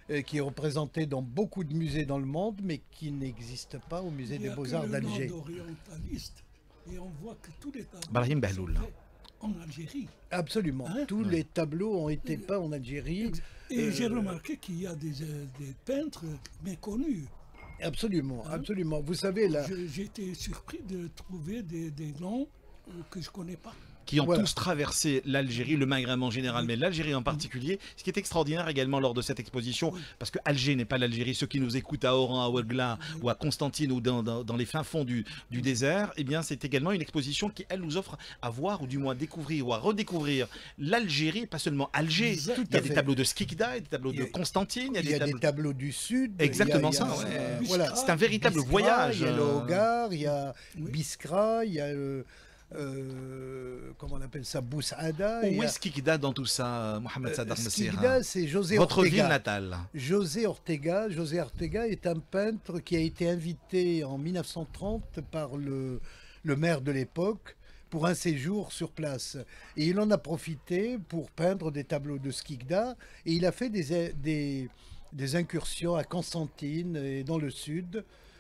qui est représenté dans beaucoup de musées dans le monde, mais qui n'existe pas au musée Il y des a que Beaux-Arts le d'Alger. nom d'orientaliste. Et on voit que tous les tableaux Brahim sont Behloul. faits en Algérie. Absolument. Hein? Tous les tableaux ont été peints en Algérie. Et j'ai remarqué qu'il y a des peintres méconnus. Absolument, Hein? absolument. Vous savez, là, J'ai été surpris de trouver des noms que je ne connais pas. Qui ont Voilà. tous traversé l'Algérie, le Maghreb en général, mais l'Algérie en particulier. Ce qui est extraordinaire également lors de cette exposition, parce que Alger n'est pas l'Algérie. Ceux qui nous écoutent à Oran, à Ouargla ou à Constantine ou dans les fins fonds du désert, eh bien c'est également une exposition qui, elle, nous offre à voir ou du moins découvrir ou à redécouvrir l'Algérie, pas seulement Alger. Tout Il y a à des fait. tableaux de Skikda, des tableaux Il y de a- Constantine, il y a des tableaux du Sud. Exactement il y a- ça, ouais. Voilà. C'est un véritable Biskra, voyage. Il y a le Hogar, il y a Oui. Biskra, il y a comment on appelle ça, Boussaada. il y Où a- est Skikda dans tout ça, Mohamed Sadar Messira? Skikda, c'est José Votre Ortega. ville natale. José Ortega est un peintre qui a été invité en 1930 par le maire de l'époque pour un séjour sur place. Et il en a profité pour peindre des tableaux de Skikda et il a fait des incursions à Constantine et dans le sud.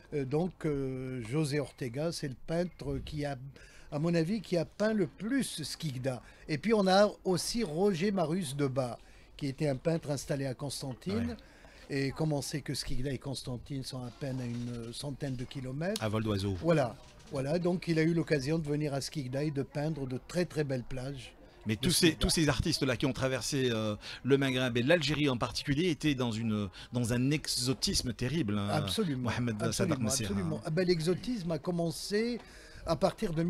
José Ortega, c'est le peintre qui a, à mon avis, qui a peint le plus Skikda. Et puis on a aussi Roger Marius Debat, qui était un peintre installé à Constantine. Et comme on sait que Skikda et Constantine sont à peine à une centaine de kilomètres, À vol d'oiseau. voilà, donc il a eu l'occasion de venir à Skikda et de peindre de très très belles plages. Mais tous Skikda. ces artistes-là qui ont traversé le Maghreb et l'Algérie en particulier étaient dans un exotisme terrible. Hein, Absolument. Mohamed Sadar Absolument, Messira. absolument. Ah ben, l'exotisme a commencé à partir de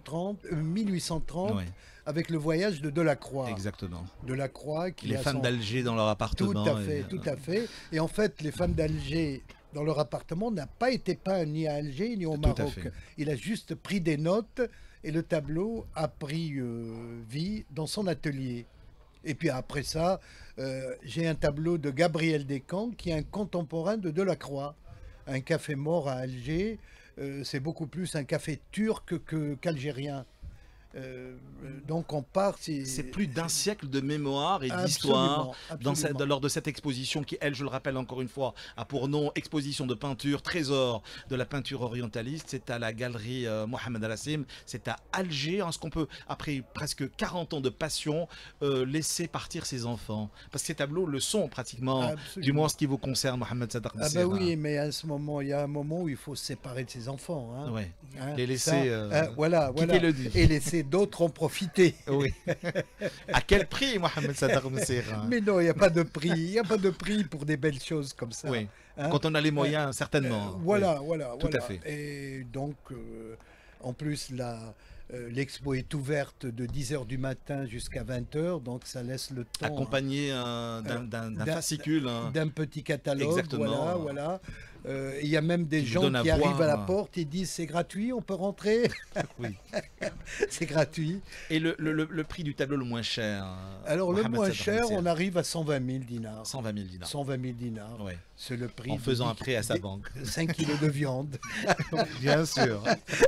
1830 Ouais, avec le voyage de Delacroix. exactement. Delacroix qui Les a femmes son- d'Alger dans leur appartement. Tout à fait, et- tout à fait. Et en fait, les femmes d'Alger dans leur appartement n'a pas été peint ni à Alger ni au Tout à Maroc. fait. Il a juste pris des notes et le tableau a pris vie dans son atelier. Et puis après ça, j'ai un tableau de Gabriel Descamps qui est un contemporain de Delacroix. Un café mort à Alger, c'est beaucoup plus un café turc qu'algérien. Donc on part... C'est plus d'un siècle de mémoire et Absolument, d'histoire absolument. lors de cette exposition qui, elle, je le rappelle encore une fois, a pour nom Exposition de peinture, trésor de la peinture orientaliste. C'est à la galerie Mohamed Al-Hassim, c'est à Alger. Est-ce qu'on peut, après presque 40 ans de passion, laisser partir ses enfants? Parce que ces tableaux le sont pratiquement, Absolument. du moins en ce qui vous concerne, Mohamed Sadar Ah Messira. ben oui, mais à ce moment, il y a un moment où il faut se séparer de ses enfants. Hein. Ouais. Hein, Les laisser, voilà, quitter voilà. le lit. Et laisser d'autres en profiter. Oui. À quel prix, Mohamed Sadar Messira? Mais non, il n'y a pas de prix. Il n'y a pas de prix pour des belles choses comme ça. Oui. Hein. Quand on a les moyens, certainement. Voilà, Oui. voilà. Tout à voilà. fait. Et donc, en plus, l'expo est ouverte de 10h du matin jusqu'à 20h, donc ça laisse le temps Accompagné d'un fascicule. hein. d'un petit catalogue. Exactement. Voilà. Il y a même des Qui vous gens donne à qui arrivent à la voir. porte et disent c'est gratuit, on peut rentrer. Oui. C'est gratuit. Et le prix du tableau le moins cher? Alors le Mohamed moins Sadar cher, Messira. on arrive à 120 000 dinars. 120 000 dinars. 120 000 dinars. Ouais. C'est le prix. En faisant de un prêt à sa banque. 5 kilos de viande. Bien sûr.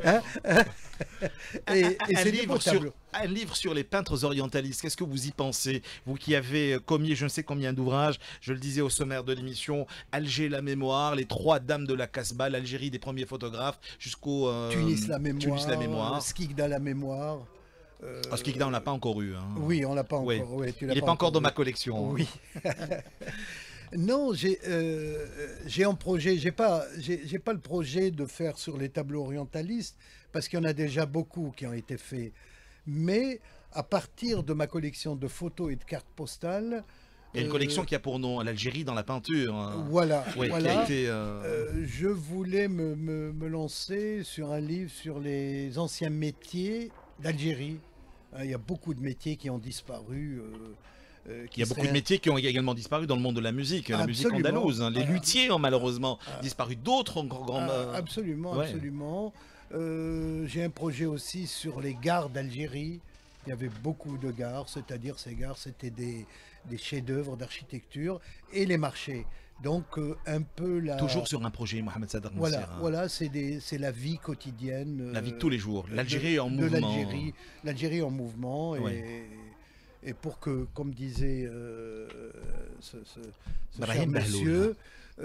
Et c'est des beaux tableaux. Un livre sur les peintres orientalistes, qu'est-ce que vous y pensez? Vous qui avez commis je ne sais combien d'ouvrages, je le disais au sommaire de l'émission, Alger la mémoire, les trois dames de la Casbah, l'Algérie des premiers photographes, jusqu'au Tunis la mémoire. Tunis la mémoire. Skikda la mémoire. Parce qu'Ikda, on l'a pas encore eu. hein. Oui, on l'a pas Oui. encore. Ouais, tu Il l'as n'est pas encore dans eu. ma collection. hein. Oui. Non, j'ai un projet. J'ai pas le projet de faire sur les tableaux orientalistes parce qu'il y en a déjà beaucoup qui ont été faits. Mais à partir de ma collection de photos et de cartes postales, Il y a une collection qui a pour nom l'Algérie dans la peinture. hein. voilà, Oui, voilà. qui a été, Je voulais me lancer sur un livre sur les anciens métiers d'Algérie. Il y a beaucoup de métiers qui ont disparu. Il y a beaucoup de métiers qui ont également disparu dans le monde de la musique Absolument. andalouse. hein. Les Ah. luthiers ont malheureusement disparu. D'autres ont Absolument, ouais. absolument. J'ai un projet aussi sur les gares d'Algérie. Il y avait beaucoup de gares, c'est-à-dire ces gares, c'était des chefs-d'œuvre d'architecture et les marchés. Donc un peu la... Toujours sur un projet, Mohamed Sadar Voilà, Messira. voilà, c'est la vie quotidienne. La vie de tous les jours. L'Algérie en de mouvement. l'Algérie en mouvement. Ouais. Et pour que, comme disait ce cher Brahim monsieur,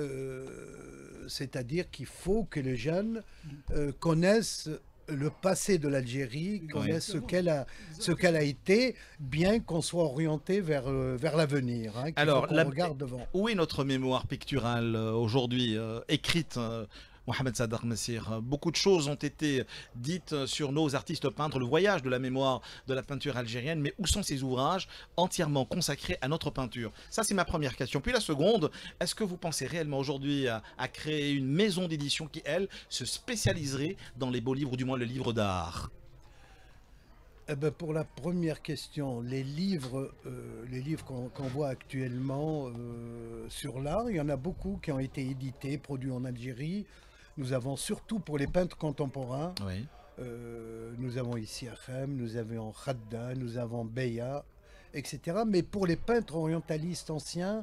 c'est-à-dire qu'il faut que les jeunes connaissent le passé de l'Algérie, connaissent ce qu'elle a été, bien qu'on soit orienté vers l'avenir, hein, Alors, qu'on regarde devant. où est notre mémoire picturale aujourd'hui, écrite Mohamed Sadar Messir? Beaucoup de choses ont été dites sur nos artistes peintres, le voyage de la mémoire de la peinture algérienne, mais où sont ces ouvrages entièrement consacrés à notre peinture? Ça, c'est ma première question. Puis la seconde, est-ce que vous pensez réellement aujourd'hui à créer une maison d'édition qui, elle, se spécialiserait dans les beaux livres, ou du moins le livre d'art? Eh ben, pour la première question, les livres qu'on voit actuellement sur l'art, il y en a beaucoup qui ont été édités, produits en Algérie. Nous avons surtout pour les peintres contemporains, Oui. nous avons ici Akhem, nous avons Khadda, nous avons Beya, etc. Mais pour les peintres orientalistes anciens,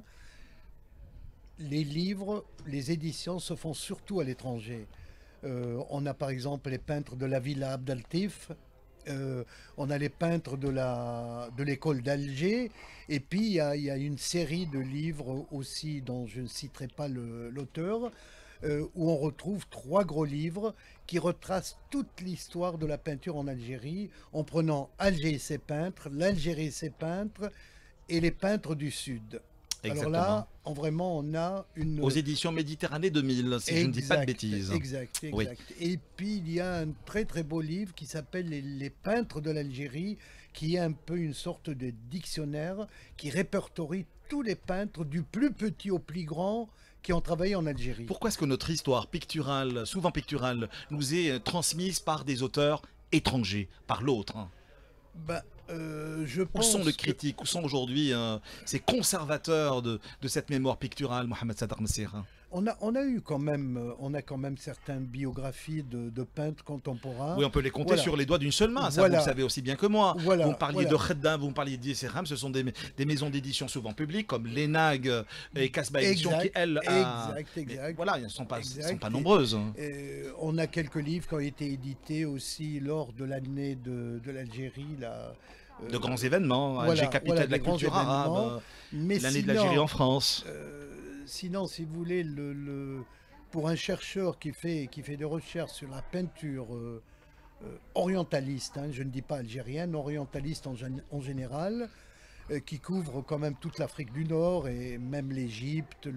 les livres, les éditions se font surtout à l'étranger. On a par exemple les peintres de la Villa Abd al-Tif, on a les peintres de l'école d'Alger, et puis il y a une série de livres aussi dont je ne citerai pas l'auteur, où on retrouve 3 gros livres qui retracent toute l'histoire de la peinture en Algérie, en prenant Alger et ses peintres, l'Algérie et ses peintres, et les peintres du Sud. Exactement. Alors là, vraiment, on a une... Aux éditions Méditerranée 2000, si je ne dis pas de bêtises. Exact. Oui. Et puis, il y a un très très beau livre qui s'appelle les peintres de l'Algérie, qui est un peu une sorte de dictionnaire qui répertorie tous les peintres, du plus petit au plus grand, qui ont travaillé en Algérie. Pourquoi est-ce que notre histoire picturale, souvent picturale, nous est transmise par des auteurs étrangers, par l'autre, hein? Ben, je Où pense sont les que- critiques, où sont aujourd'hui ces conservateurs de cette mémoire picturale, Mohamed Sadar Messir, hein? on a eu quand même, certaines biographies de peintres contemporains. Oui, on peut les compter Voilà. sur les doigts d'une seule main, ça Voilà. vous le savez aussi bien que moi. Voilà, Vous me parliez voilà. de Khedda, vous me parliez d'Isseram, ce sont des maisons d'édition souvent publiques, comme l'ENAG et Casbah Édition, qui elles... Exact. Mais voilà, elles ne sont pas Exact. nombreuses, hein. On a quelques livres qui ont été édités aussi lors de l'année de l'Algérie. De grands événements, Alger, capitale de la des grands culture événements. arabe, Mais l'année de sinon, l'Algérie en France. sinon, si vous voulez, pour un chercheur qui fait des recherches sur la peinture orientaliste, hein, je ne dis pas algérienne, orientaliste en général, qui couvre quand même toute l'Afrique du Nord et même l'Égypte,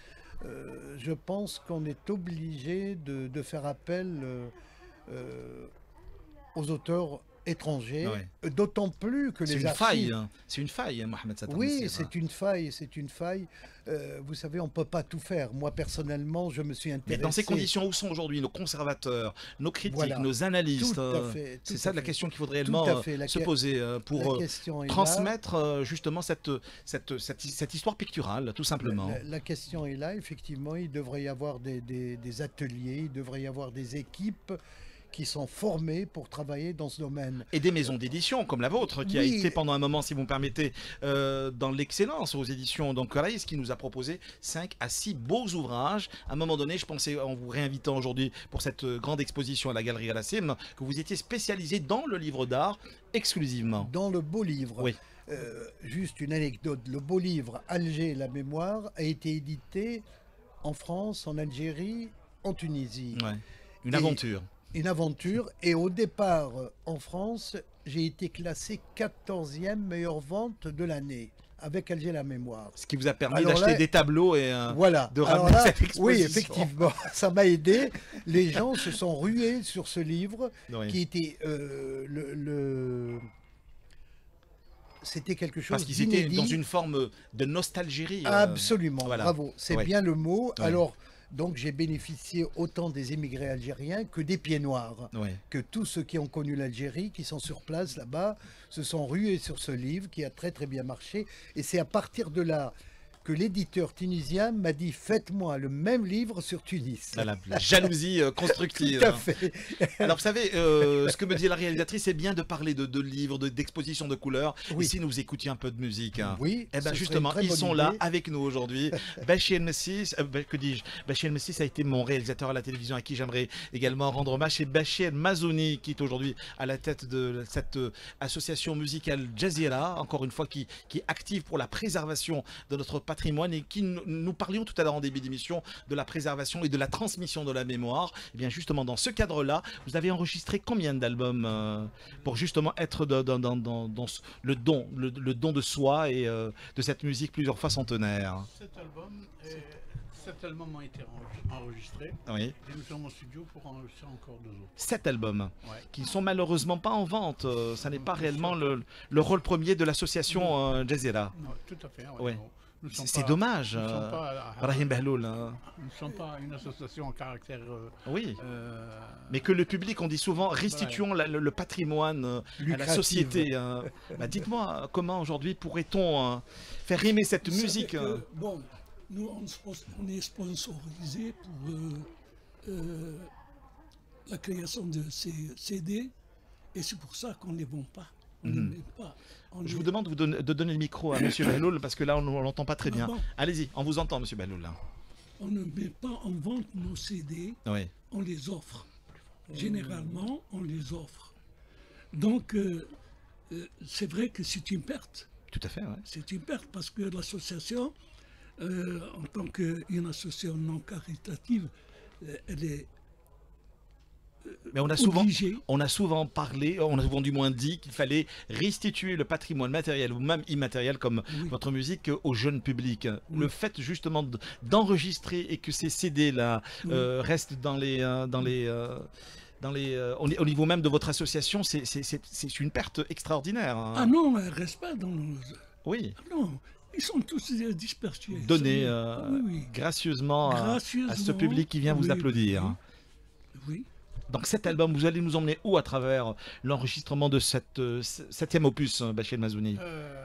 je pense qu'on est obligé de faire appel aux auteurs étrangers, Ouais. d'autant plus que C'est les une archives... faille, hein. C'est une faille, hein, Mohamed Sadar Oui, Messir, hein. c'est une faille. Vous savez, on ne peut pas tout faire. Moi, personnellement, je me suis Mais intéressé... dans ces conditions, où sont aujourd'hui nos conservateurs, nos critiques, Voilà. nos analystes? Tout à fait, C'est tout ça à la fait. question qu'il faudrait Tout réellement à fait. se poser pour La question est là. transmettre justement cette histoire picturale, tout simplement. La question est là, effectivement. Il devrait y avoir des ateliers, il devrait y avoir des équipes qui sont formées pour travailler dans ce domaine. Et des maisons d'édition comme la vôtre, qui a Oui. été pendant un moment, si vous me permettez, dans l'excellence aux éditions Raïs, qui nous a proposé 5 à 6 beaux ouvrages. À un moment donné, je pensais, en vous réinvitant aujourd'hui pour cette grande exposition à la Galerie Alassim, que vous étiez spécialisé dans le livre d'art exclusivement. Dans le beau livre, Oui. juste une anecdote, le beau livre Alger, la mémoire a été édité en France, en Algérie, en Tunisie. Ouais. Une Et- aventure. Une aventure. Et au départ, en France, j'ai été classé 14e meilleure vente de l'année, avec Alger la mémoire. Ce qui vous a permis Alors d'acheter là- des tableaux et Voilà. de Alors ramener là, cette exposition. oui, effectivement, ça m'a aidé. Les gens se sont rués sur ce livre Oui. qui était c'était quelque chose Parce qu'ils étaient d'inédit. dans une forme de nostalgie. Absolument, voilà. bravo, c'est Ouais. bien le mot. Ouais. Alors, donc j'ai bénéficié autant des émigrés algériens que des pieds noirs. Ouais. Que tous ceux qui ont connu l'Algérie, qui sont sur place là-bas, se sont rués sur ce livre qui a très très bien marché. Et c'est à partir de là que l'éditeur tunisien m'a dit faites-moi le même livre sur Tunis. La jalousie constructive. Tout à fait. Alors vous savez, ce que me dit la réalisatrice, c'est bien de parler de livres, d'expositions de couleurs. Oui. Et si nous écoutions un peu de musique, hein. Oui, Eh ben ce justement, serait une ils très sont bonne là idée. avec nous aujourd'hui. Bachir Messis, que dis-je, Bachir Messis a été mon réalisateur à la télévision, à qui j'aimerais également rendre hommage. C'est Bachir Mazouni qui est aujourd'hui à la tête de cette association musicale Jazeera, encore une fois qui est active pour la préservation de notre patrimoine et qui nous parlions tout à l'heure en début d'émission de la préservation et de la transmission de la mémoire. Et bien justement dans ce cadre-là, vous avez enregistré combien d'albums pour justement être dans le don de soi et de cette musique plusieurs fois centenaire? Cet album a été enregistré Oui. et nous sommes en studio pour enregistrer encore 2 autres. 7 albums Ouais. qui ne sont malheureusement pas en vente. Ça n'est pas réellement le rôle premier de l'association Jazeera. Non, tout à fait. Ouais. Nous sommes C'est pas- dommage, Nous ne sommes pas, Brahim Behloul. Hein. nous sommes pas une association en caractère. Oui. euh, Mais que le public, on dit souvent, restituons le patrimoine à la Lucrative. société. Bah, dites-moi, comment aujourd'hui pourrait-on faire aimer cette Vous savez musique que, bon, nous, on est sponsorisé pour la création de ces CD et c'est pour ça qu'on ne les vend pas. On ne les met pas. On Je les- vous demande de donner le micro à M. Behloul parce que là, on ne l'entend pas très bien. Pardon. Allez-y, on vous entend, M. Behloul. Là. On ne met pas en vente nos CD, Oui. on les offre. Généralement, on les offre. Donc, c'est vrai que c'est une perte. Tout à fait, ouais. C'est une perte parce que l'association, en tant qu'une association non caritative, elle est Mais on a obligée. souvent parlé, on a souvent du moins dit qu'il fallait restituer le patrimoine matériel ou même immatériel comme Oui. votre musique au jeune public. Le fait justement d'enregistrer et que ces CD-là Oui. restent au niveau même de votre association, c'est une perte extraordinaire. Hein. Ah non, elle ne reste pas dans nos... Oui, Ah non, ils sont tous dispersés. donné Oui, oui. gracieusement à ce Gracieusement, public qui vient vous oui, applaudir. Oui. Donc cet album, vous allez nous emmener où à travers l'enregistrement de cette 7e opus, Bachir Mazouni?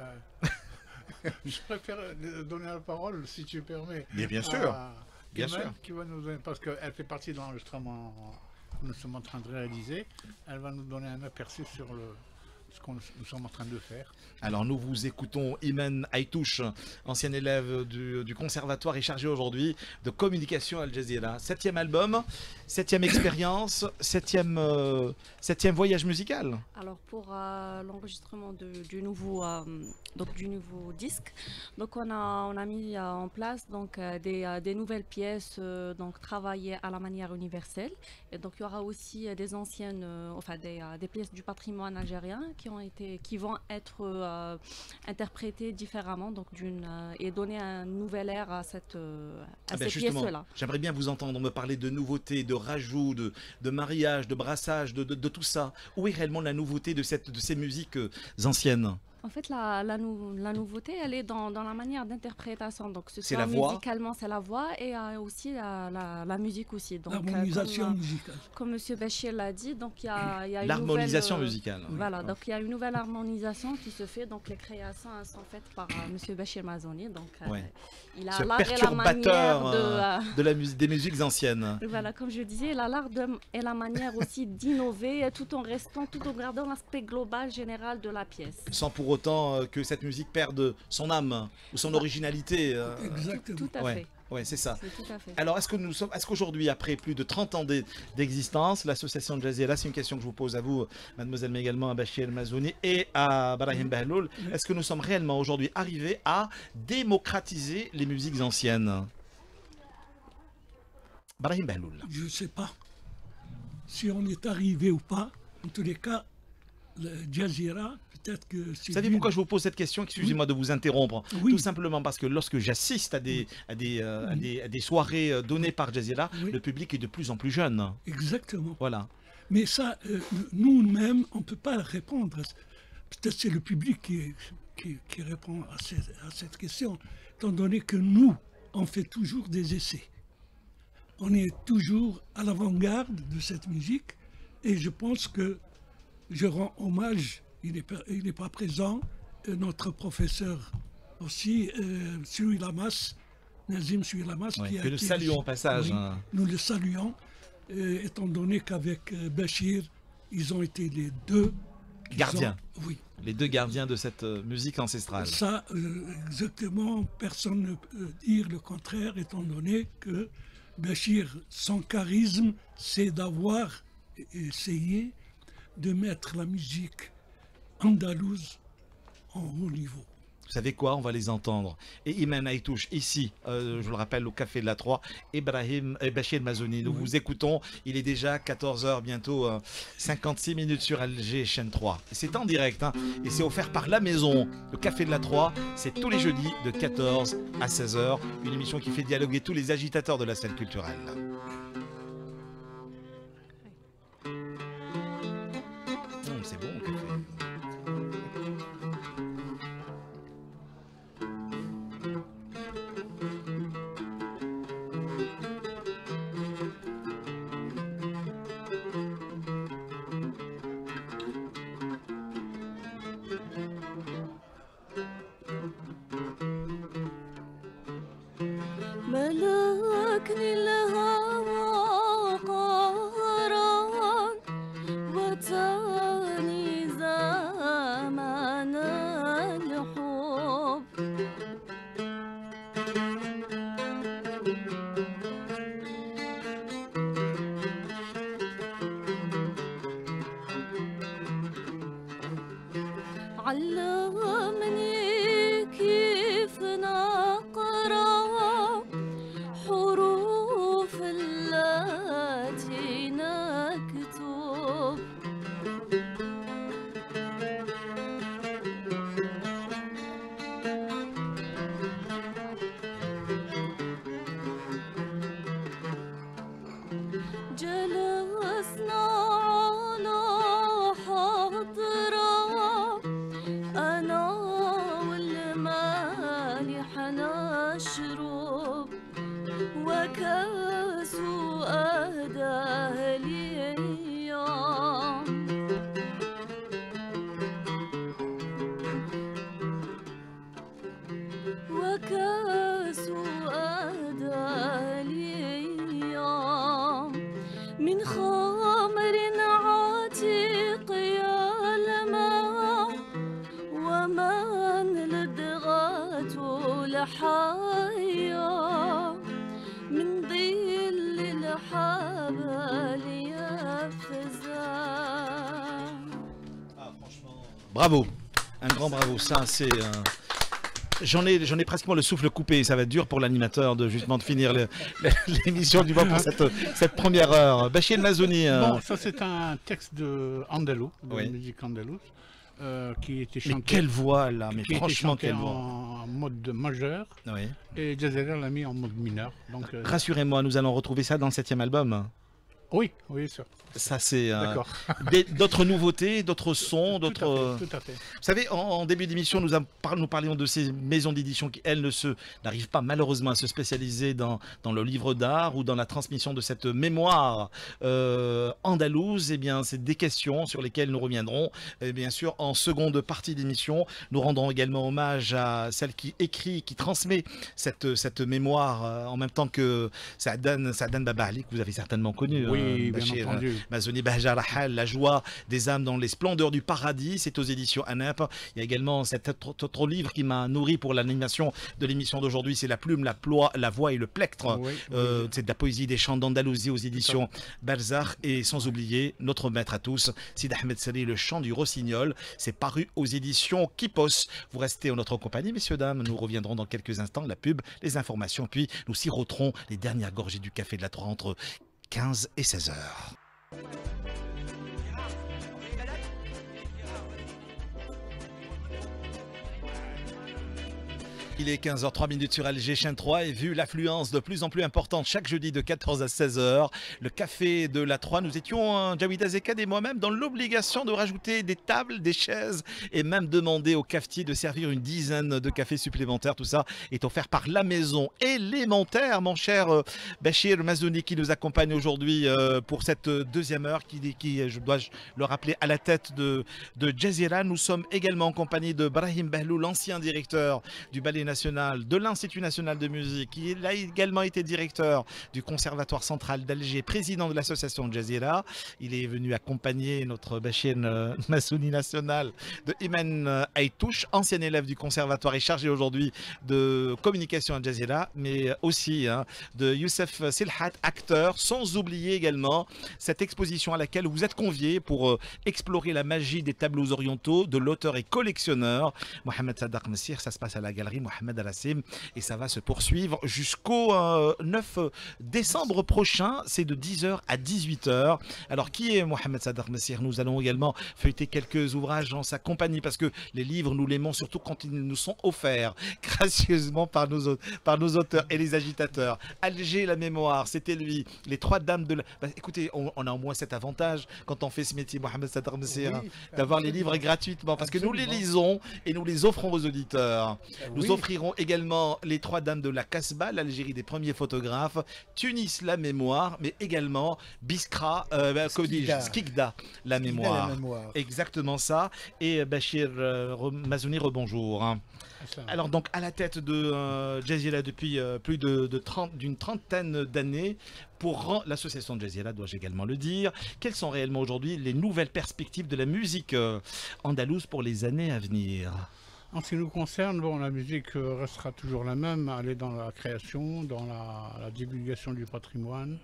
Je préfère donner la parole, si tu permets. Mais bien sûr, à bien Imen, sûr. Qui va nous donner, parce qu'elle fait partie de l'enregistrement que nous sommes en train de réaliser. Elle va nous donner un aperçu sur ce que nous sommes en train de faire. Alors nous vous écoutons Imen Aïtouche, ancien élève du conservatoire et chargé aujourd'hui de communication à Al Jazeera. 7e album, 7e expérience, 7e voyage musical. Alors pour l'enregistrement du nouveau disque, donc on a mis en place donc des nouvelles pièces donc travaillées à la manière universelle, et donc il y aura aussi des anciennes des pièces du patrimoine algérien qui vont être interprétées différemment, donc et donner un nouvel air à ces Justement, pièces-là. j'aimerais bien vous entendre me parler de nouveautés, de rajouts, de mariage, de brassage, de tout ça. Où est réellement la nouveauté de ces musiques anciennes? En fait, la nouveauté, elle est dans la manière d'interprétation. Donc, C'est la voix. musicalement, c'est la voix et aussi la musique aussi. Donc, L'harmonisation musicale. comme M. Bachir l'a dit, donc il y a une L'harmonisation nouvelle, musicale. Voilà, donc il y a une nouvelle harmonisation qui se fait. Donc, les créations elles sont faites par M. Bachir Mazouni. Donc, Ouais. il a Ce l'art et la perturbateur manière de... des musiques anciennes. Voilà, comme je disais, il a l'art et la manière aussi d'innover tout en gardant l'aspect global général de la pièce. Sans pour autant que cette musique perde son âme ou son originalité. Exactement. Tout à Ouais, fait. ouais, c'est ça. C'est tout à fait. Alors, est-ce qu'aujourd'hui, après plus de 30 ans d'existence, l'association Jazeera, c'est une question que je vous pose à vous, mademoiselle, mais également à Bachir Mazouni et à Brahim Behloul, est-ce que nous sommes réellement aujourd'hui arrivés à démocratiser les musiques anciennes? Brahim Behloul. Je ne sais pas si on est arrivé ou pas. En tous les cas, le Jazeera, peut-être que c'est... Vous savez pourquoi je vous pose cette question? Excusez-moi de vous interrompre. Oui. Tout simplement parce que lorsque j'assiste à des soirées données par Jazeera, Oui. le public est de plus en plus jeune. Exactement. Voilà. Mais ça, nous-mêmes, on ne peut pas répondre. Peut-être c'est le public qui répond à cette question, étant donné que nous, on fait toujours des essais. On est toujours à l'avant-garde de cette musique et je pense que je rends hommage, il n'est pas présent, notre professeur aussi Souy Lamas, Nazim Souy Lamas, Ouais, qui a que nous été- saluons au passage. Oui, Hein. nous le saluons, étant donné qu'avec Bachir, ils ont été les deux qui Gardiens. oui. Les deux gardiens de cette musique ancestrale. Ça, exactement, personne ne peut dire le contraire, étant donné que Bachir, son charisme, c'est d'avoir essayé de mettre la musique andalouse en haut niveau. Vous savez quoi? On va les entendre. Et Iman Aïtouche, ici, je le rappelle, au Café de la Troie, Ibrahim et Bachir Mazouni. Nous vous écoutons. Il est déjà 14h, bientôt 56 minutes sur Alger, chaîne 3. C'est en direct, hein, et c'est offert par la maison. Le Café de la Troie, c'est tous les jeudis de 14 à 16h. Une émission qui fait dialoguer tous les agitateurs de la scène culturelle. C'est bon, le café. ملكني الهوى قهرا وتاني زمان الحب علمني كيف نقرأ حروف التي نكتب جلسنا على حضرة أنا والمالح نشرب وكاس أهداه لي أيام وكاس أهداه لي أيام من خمر عتيق الماء ومن لدغته لحيا من ظل الحبل يفزع. Bravo, un grand bravo. Ça, c'est. J'en ai pratiquement le souffle coupé. Ça va être dur pour l'animateur de justement de finir l'émission du moment pour cette première heure. Bachir Mazouni. Bon, ça c'est un texte de andalou, de Oui. musique andalouse, qui était Mais chanté, quelle voix là, mais qui était franchement chanté quelle voix. en mode majeur, Oui. et Jazeera l'a mis en mode mineur. Donc, Rassurez-moi, nous allons retrouver ça dans le 7e album. oui, oui, sûr. Ça c'est D'accord. d'autres nouveautés, d'autres sons, d'autres. Tout à fait. Vous savez, en début d'émission, nous parlions de ces maisons d'édition qui, elles, n'arrivent pas malheureusement à se spécialiser dans le livre d'art ou dans la transmission de cette mémoire andalouse. Eh bien, c'est des questions sur lesquelles nous reviendrons. Et bien sûr, en seconde partie d'émission, nous rendrons également hommage à celle qui écrit, qui transmet cette mémoire en même temps que Saadan Baba Ali, que vous avez certainement connu. Oui, bien Bachir entendu. Mazouni Bahja Rahal, La joie des âmes dans les splendeurs du paradis, c'est aux éditions ANEP. Il y a également cet autre livre qui m'a nourri pour l'animation de l'émission d'aujourd'hui, c'est La plume, la voix et le plectre. Oui, C'est de la poésie des chants d'Andalousie aux éditions Balzac. Et sans oublier notre maître à tous, Sid Ahmed Sali, Le chant du rossignol. C'est paru aux éditions Kipos. Vous restez en notre compagnie, messieurs, dames. Nous reviendrons dans quelques instants. La pub, les informations, puis nous siroterons les dernières gorgées du café de la Troie entre 15 et 16 heures. Il est 15h03 sur Alger chaîne 3 et vu l'affluence de plus en plus importante chaque jeudi de 14 à 16h, le café de la 3, nous étions, Jawid Azekad et moi-même, dans l'obligation de rajouter des tables, des chaises et même demander au cafetier de servir une dizaine de cafés supplémentaires. Tout ça est offert par la maison élémentaire, mon cher Bachir Mazouni qui nous accompagne aujourd'hui pour cette deuxième heure qui je dois le rappeler, à la tête de Jazeera. Nous sommes également en compagnie de Brahim Bahloul, l'ancien directeur du Ballet national, de l'Institut national de musique. Il a également été directeur du Conservatoire central d'Alger, président de l'association Jazeera. Il est venu accompagner notre Bachir Mazouni national de Iman Aïtouche, ancien élève du conservatoire et chargé aujourd'hui de communication à Jazeera, mais aussi de Youssef Silhat, acteur, sans oublier également cette exposition à laquelle vous êtes conviés pour explorer la magie des tableaux orientaux de l'auteur et collectionneur Mohamed Sadaq Messir. Ça se passe à la galerie Mohamed Al-Hassim et ça va se poursuivre jusqu'au 9 décembre prochain. C'est de 10h à 18h. Alors qui est Mohamed Sadaq Messir? Nous allons également feuilleter quelques ouvrages en sa compagnie parce que les livres, nous l'aimons surtout quand ils nous sont offerts gracieusement par nos auteurs et les agitateurs. Alger, la mémoire, c'était lui. Les trois dames de la... Bah, écoutez, on a au moins cet avantage quand on fait ce métier, Mohamed Sadaq Messir, d'avoir les livres gratuitement parce que nous les lisons et nous les offrons aux auditeurs. Nous offrirons également les trois dames de la Casbah, l'Algérie des premiers photographes, Tunis, la mémoire, mais également Biskra, Skikda, la mémoire. Exactement ça. Et Bachir Mazouni, rebonjour. Alors donc à la tête de Jazeera depuis plus d'une trentaine d'années pour l'association Jazeera, dois-je également le dire. Quelles sont réellement aujourd'hui les nouvelles perspectives de la musique andalouse pour les années à venir? En ce qui nous concerne, bon, la musique restera toujours la même, elle est dans la création, dans la divulgation du patrimoine,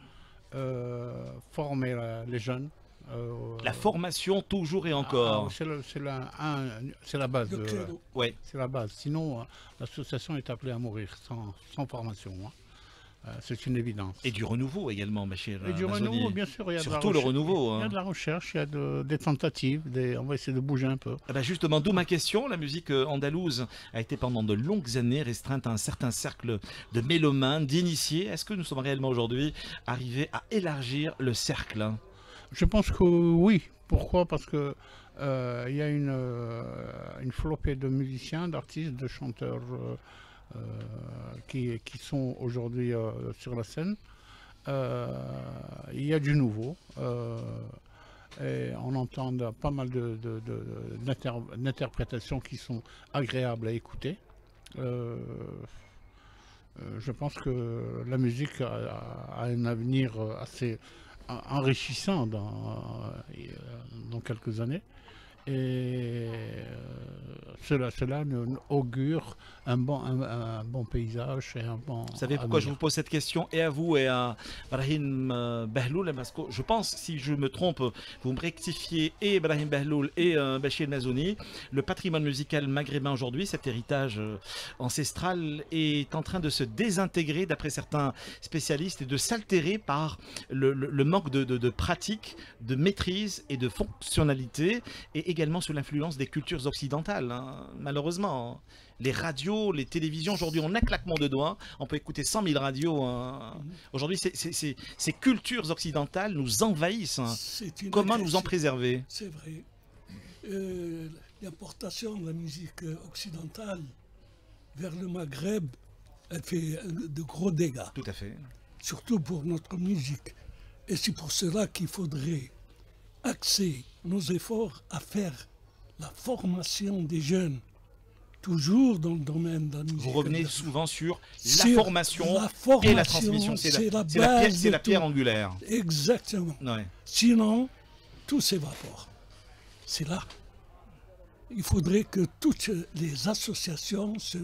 former les jeunes. La formation toujours et encore. C'est la base. Ouais. C'est la base. Sinon, l'association est appelée à mourir sans formation. C'est une évidence. Et du renouveau également, Bachir. Et du renouveau, bien sûr. Il y a surtout le renouveau. Il y a de la recherche, il y a des tentatives. On va essayer de bouger un peu. Ah bah justement, d'où ma question. La musique andalouse a été pendant de longues années restreinte à un certain cercle de mélomanes, d'initiés. Est-ce que nous sommes réellement aujourd'hui arrivés à élargir le cercle? Je pense que oui. Pourquoi? Parce que il y a une flopée de musiciens, d'artistes, de chanteurs qui sont aujourd'hui sur la scène. Il y a du nouveau. Et on entend pas mal d'interprétations qui sont agréables à écouter. Je pense que la musique a un avenir assez enrichissant dans quelques années. Et cela nous augure un bon paysage et un bon... Vous savez pourquoi je vous pose cette question, et à vous et à Brahim Bahloul, parce que je pense, si je me trompe, vous me rectifiez, et Brahim Bahloul et Bachir Mazouni, le patrimoine musical maghrébin aujourd'hui, cet héritage ancestral, est en train de se désintégrer d'après certains spécialistes et de s'altérer par le manque de pratique, de maîtrise et de fonctionnalité, et également sous l'influence des cultures occidentales, malheureusement. Les radios, les télévisions, aujourd'hui, en un claquement de doigts, on peut écouter 100 000 radios. Aujourd'hui, ces cultures occidentales nous envahissent. Comment nous en préserver? C'est vrai. L'importation de la musique occidentale vers le Maghreb, elle fait de gros dégâts. Tout à fait. Surtout pour notre musique. Et c'est pour cela qu'il faudrait axer nos efforts à faire la formation des jeunes, toujours dans le domaine de la musique. Vous revenez souvent sur la formation et la transmission, c'est la pierre angulaire. Exactement. Ouais. Sinon, tout s'évapore. C'est là. Il faudrait que toutes les associations se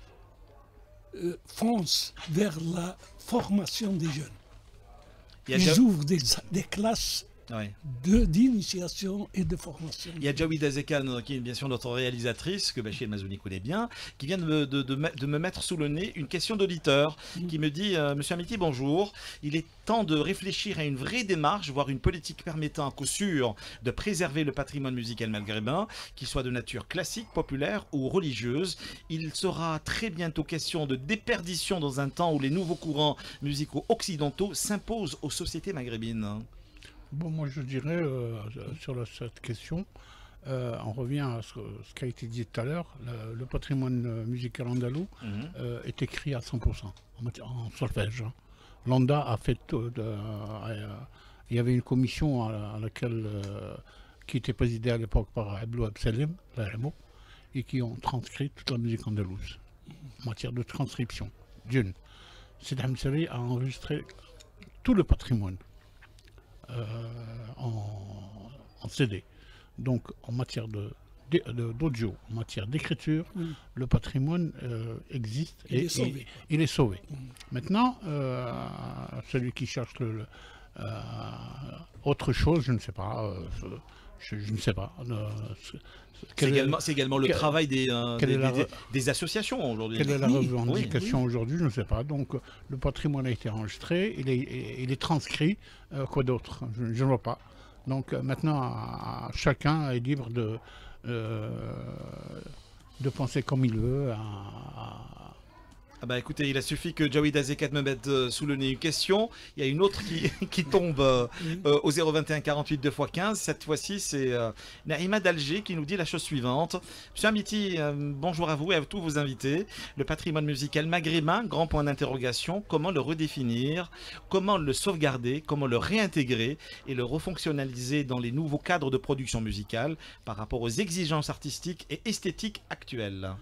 foncent vers la formation des jeunes. Ils ouvrent des classes Ouais. d'initiation et de formation. Il y a Jawida Zekan, qui est bien sûr notre réalisatrice, que Bachir Mazouni connaît bien, qui vient de me mettre sous le nez une question d'auditeur, qui me dit Monsieur Amiti, bonjour, il est temps de réfléchir à une vraie démarche, voire une politique permettant à coup sûr de préserver le patrimoine musical maghrébin, qu'il soit de nature classique, populaire ou religieuse. Il sera très bientôt question de déperdition dans un temps où les nouveaux courants musicaux occidentaux s'imposent aux sociétés maghrébines. Bon, moi je dirais sur cette question, on revient à ce qui a été dit tout à l'heure, le patrimoine musical andalou est écrit à 100% en solfège. Hein. L'ANDA a fait, il y avait une commission à laquelle, qui était présidée à l'époque par Abdou Absalem, l'AMO, et qui ont transcrit toute la musique andalouse en matière de transcription. D'une, Sidi Hamsari a enregistré tout le patrimoine. En CD. Donc en matière d'audio, en matière d'écriture, le patrimoine existe et il est sauvé. Maintenant, celui qui cherche autre chose, je ne sais pas. Je ne sais pas. C'est également le travail des associations aujourd'hui. Quelle est la revendication aujourd'hui? Je ne sais pas. Donc le patrimoine a été enregistré, il est transcrit. Quoi d'autre? Je ne vois pas. Donc maintenant, chacun est libre de penser comme il veut. Ah bah écoutez, il a suffi que Jawida Zekat me mette sous le nez une question. Il y a une autre qui tombe au 021 48 2x15. Cette fois-ci, c'est Naïma d'Alger qui nous dit la chose suivante. Monsieur Amiti, bonjour à vous et à tous vos invités. Le patrimoine musical maghrébin, grand point d'interrogation. Comment le redéfinir? Comment le sauvegarder? Comment le réintégrer et le refonctionnaliser dans les nouveaux cadres de production musicale par rapport aux exigences artistiques et esthétiques actuelles?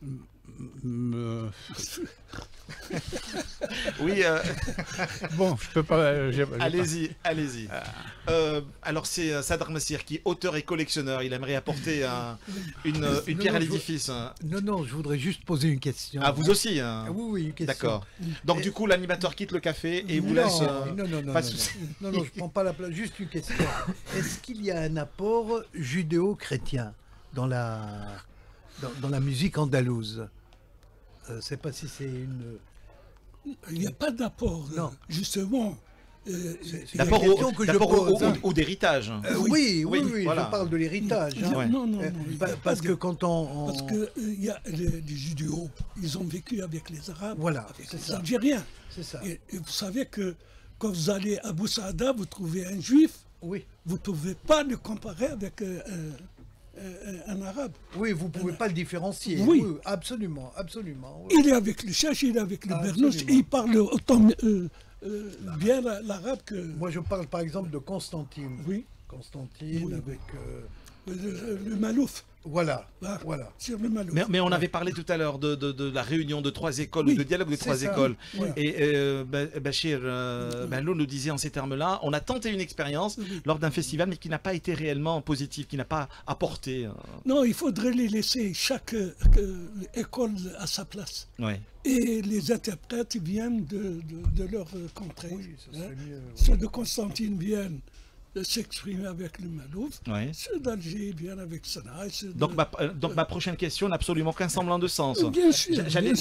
Oui. Bon, je peux pas. Allez-y. Alors c'est Sadr Massir qui est auteur et collectionneur. Il aimerait apporter une pierre à l'édifice. Non, je voudrais juste poser une question. Ah, vous aussi Oui, une question. D'accord. Donc du coup, l'animateur quitte le café et vous laisse. Non, je prends pas la place. Juste une question. Est-ce qu'il y a un apport judéo-chrétien dans la musique andalouse? Je ne sais pas si c'est une... Il n'y a pas d'apport, justement. D'apport ou d'héritage. Oui, voilà. je parle de l'héritage. Non. Parce que quand on... Parce que y a les judéos, ils ont vécu avec les Arabes, voilà, avec les Algériens. C'est ça. Et vous savez que quand vous allez à Boussada, vous trouvez un juif, oui. Vous ne pouvez pas le comparer avec... un arabe. Oui, vous ne pouvez pas le différencier. Oui, absolument. Oui. Il est avec le Cheikh, il est avec le Bernouche, et il parle autant bien l'arabe que... Moi, je parle par exemple de Constantine. Oui. Constantine avec... le Malouf. Voilà. Sur le Malouf. Mais on avait parlé tout à l'heure de la réunion de trois écoles, ou de dialogue de trois écoles. Ouais. Et Bachir Bello nous disait en ces termes-là, on a tenté une expérience lors d'un festival, mais qui n'a pas été réellement positive, qui n'a pas apporté... Non, il faudrait les laisser chaque école à sa place. Ouais. Et les interprètes viennent de leur contrée. Oui, ça serait mieux. Ceux de Constantine viennent s'exprimer avec le Malouf, Ouais. ceux d'Alger viennent avec Sanaa. Donc ma prochaine question n'a absolument qu'un semblant de sens. Bien sûr. J'allais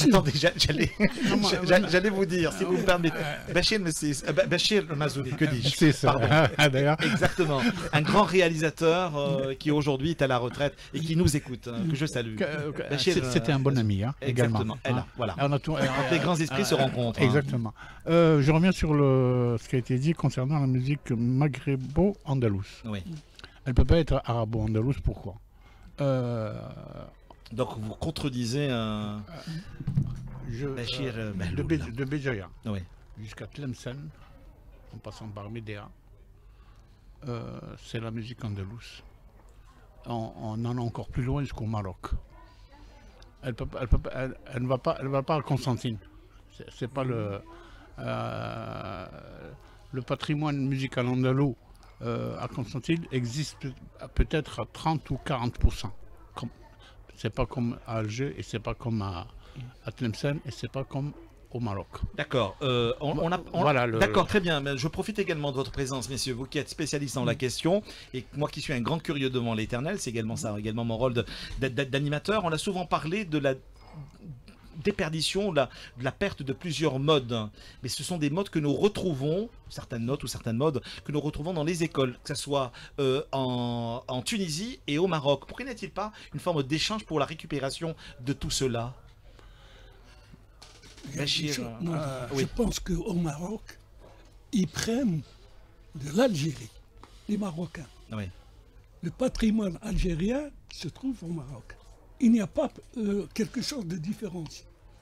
vous dire, si vous me permettez, Bachir Mazouni, que dis-je? C'est ça, d'ailleurs. Exactement. Un grand réalisateur qui aujourd'hui est à la retraite et qui nous écoute, que je salue. C'était un bon ami, également. Exactement. Voilà. Quand les grands esprits se rencontrent. Exactement. Je reviens sur ce qui a été dit concernant la musique maghrébо-andalouse. Oui. Elle ne peut pas être arabo-andalouse, pourquoi? Donc vous contredisez Bachir de Béjaïa jusqu'à Tlemcen, en passant par Médéa, c'est la musique andalouse. On en a encore plus loin jusqu'au Maroc. Elle ne va pas à Constantine. C'est pas le patrimoine musical andalou à Constantine existe peut-être à 30 ou 40%. C'est pas comme à Alger et c'est pas comme à Tlemcen et c'est pas comme au Maroc. D'accord. Voilà D'accord, très bien. Mais je profite également de votre présence, messieurs, vous qui êtes spécialistes dans la question, et moi qui suis un grand curieux devant l'Éternel, c'est également ça, également mon rôle d'animateur. On a souvent parlé de la déperdition, de la perte de plusieurs modes. Mais ce sont des modes que nous retrouvons, certaines notes ou certaines modes, que nous retrouvons dans les écoles, que ce soit en Tunisie et au Maroc. Pourquoi n'y a-t-il pas une forme d'échange pour la récupération de tout cela? Bachir, Je pense qu'au Maroc, ils prennent de l'Algérie, les Marocains. oui. Le patrimoine algérien se trouve au Maroc. Il n'y a pas quelque chose de différencié.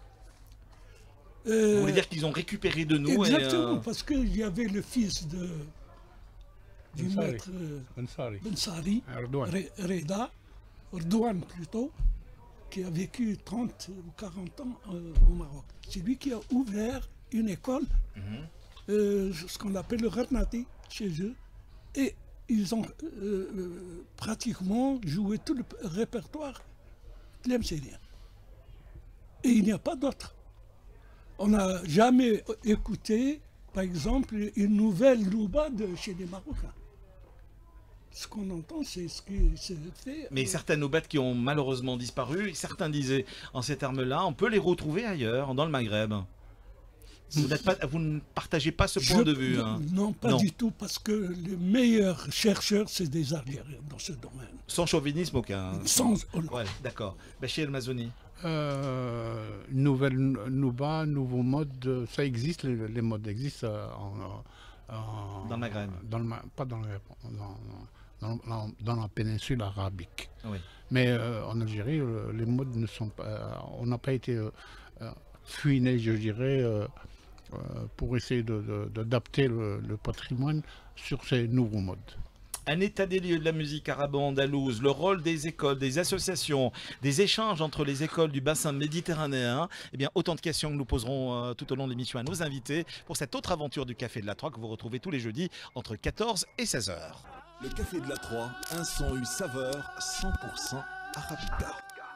Vous voulez dire qu'ils ont récupéré de nous Exactement, parce qu'il y avait le fils du Bensari. maître Bensari. Bensari, Erdogan. Erdogan plutôt, qui a vécu 30 ou 40 ans au Maroc. C'est lui qui a ouvert une école, ce qu'on appelle le Ratnati, chez eux, et ils ont pratiquement joué tout le répertoire de l'Msérien. Et il n'y a pas d'autre. On n'a jamais écouté, par exemple, une nouvelle louba chez les Marocains. Ce qu'on entend, c'est ce qui se fait. Mais certaines noubettes qui ont malheureusement disparu, certains disaient en ces termes-là, on peut les retrouver ailleurs, dans le Maghreb. Vous ne partagez pas ce point de vue. Non, pas du tout, parce que les meilleurs chercheurs, c'est des Algériens dans ce domaine. Sans chauvinisme aucun. Sans. Ouais, d'accord. Bachir Mazouni. Nouvelle Nouba, nouveau mode, ça existe, les modes existent dans le Maghreb. Pas dans le Maghreb, dans la péninsule arabique. Oui. Mais en Algérie, les modes ne sont pas. On n'a pas été fouiné, je dirais, pour essayer d'adapter le patrimoine sur ces nouveaux modes. Un état des lieux de la musique arabo-andalouse, le rôle des écoles, des associations, des échanges entre les écoles du bassin méditerranéen. Eh bien, autant de questions que nous poserons tout au long de l'émission à nos invités pour cette autre aventure du Café de la Troie que vous retrouvez tous les jeudis entre 14 et 16 h. Le Café de la Troie, un son, une saveur, 100% Arabica.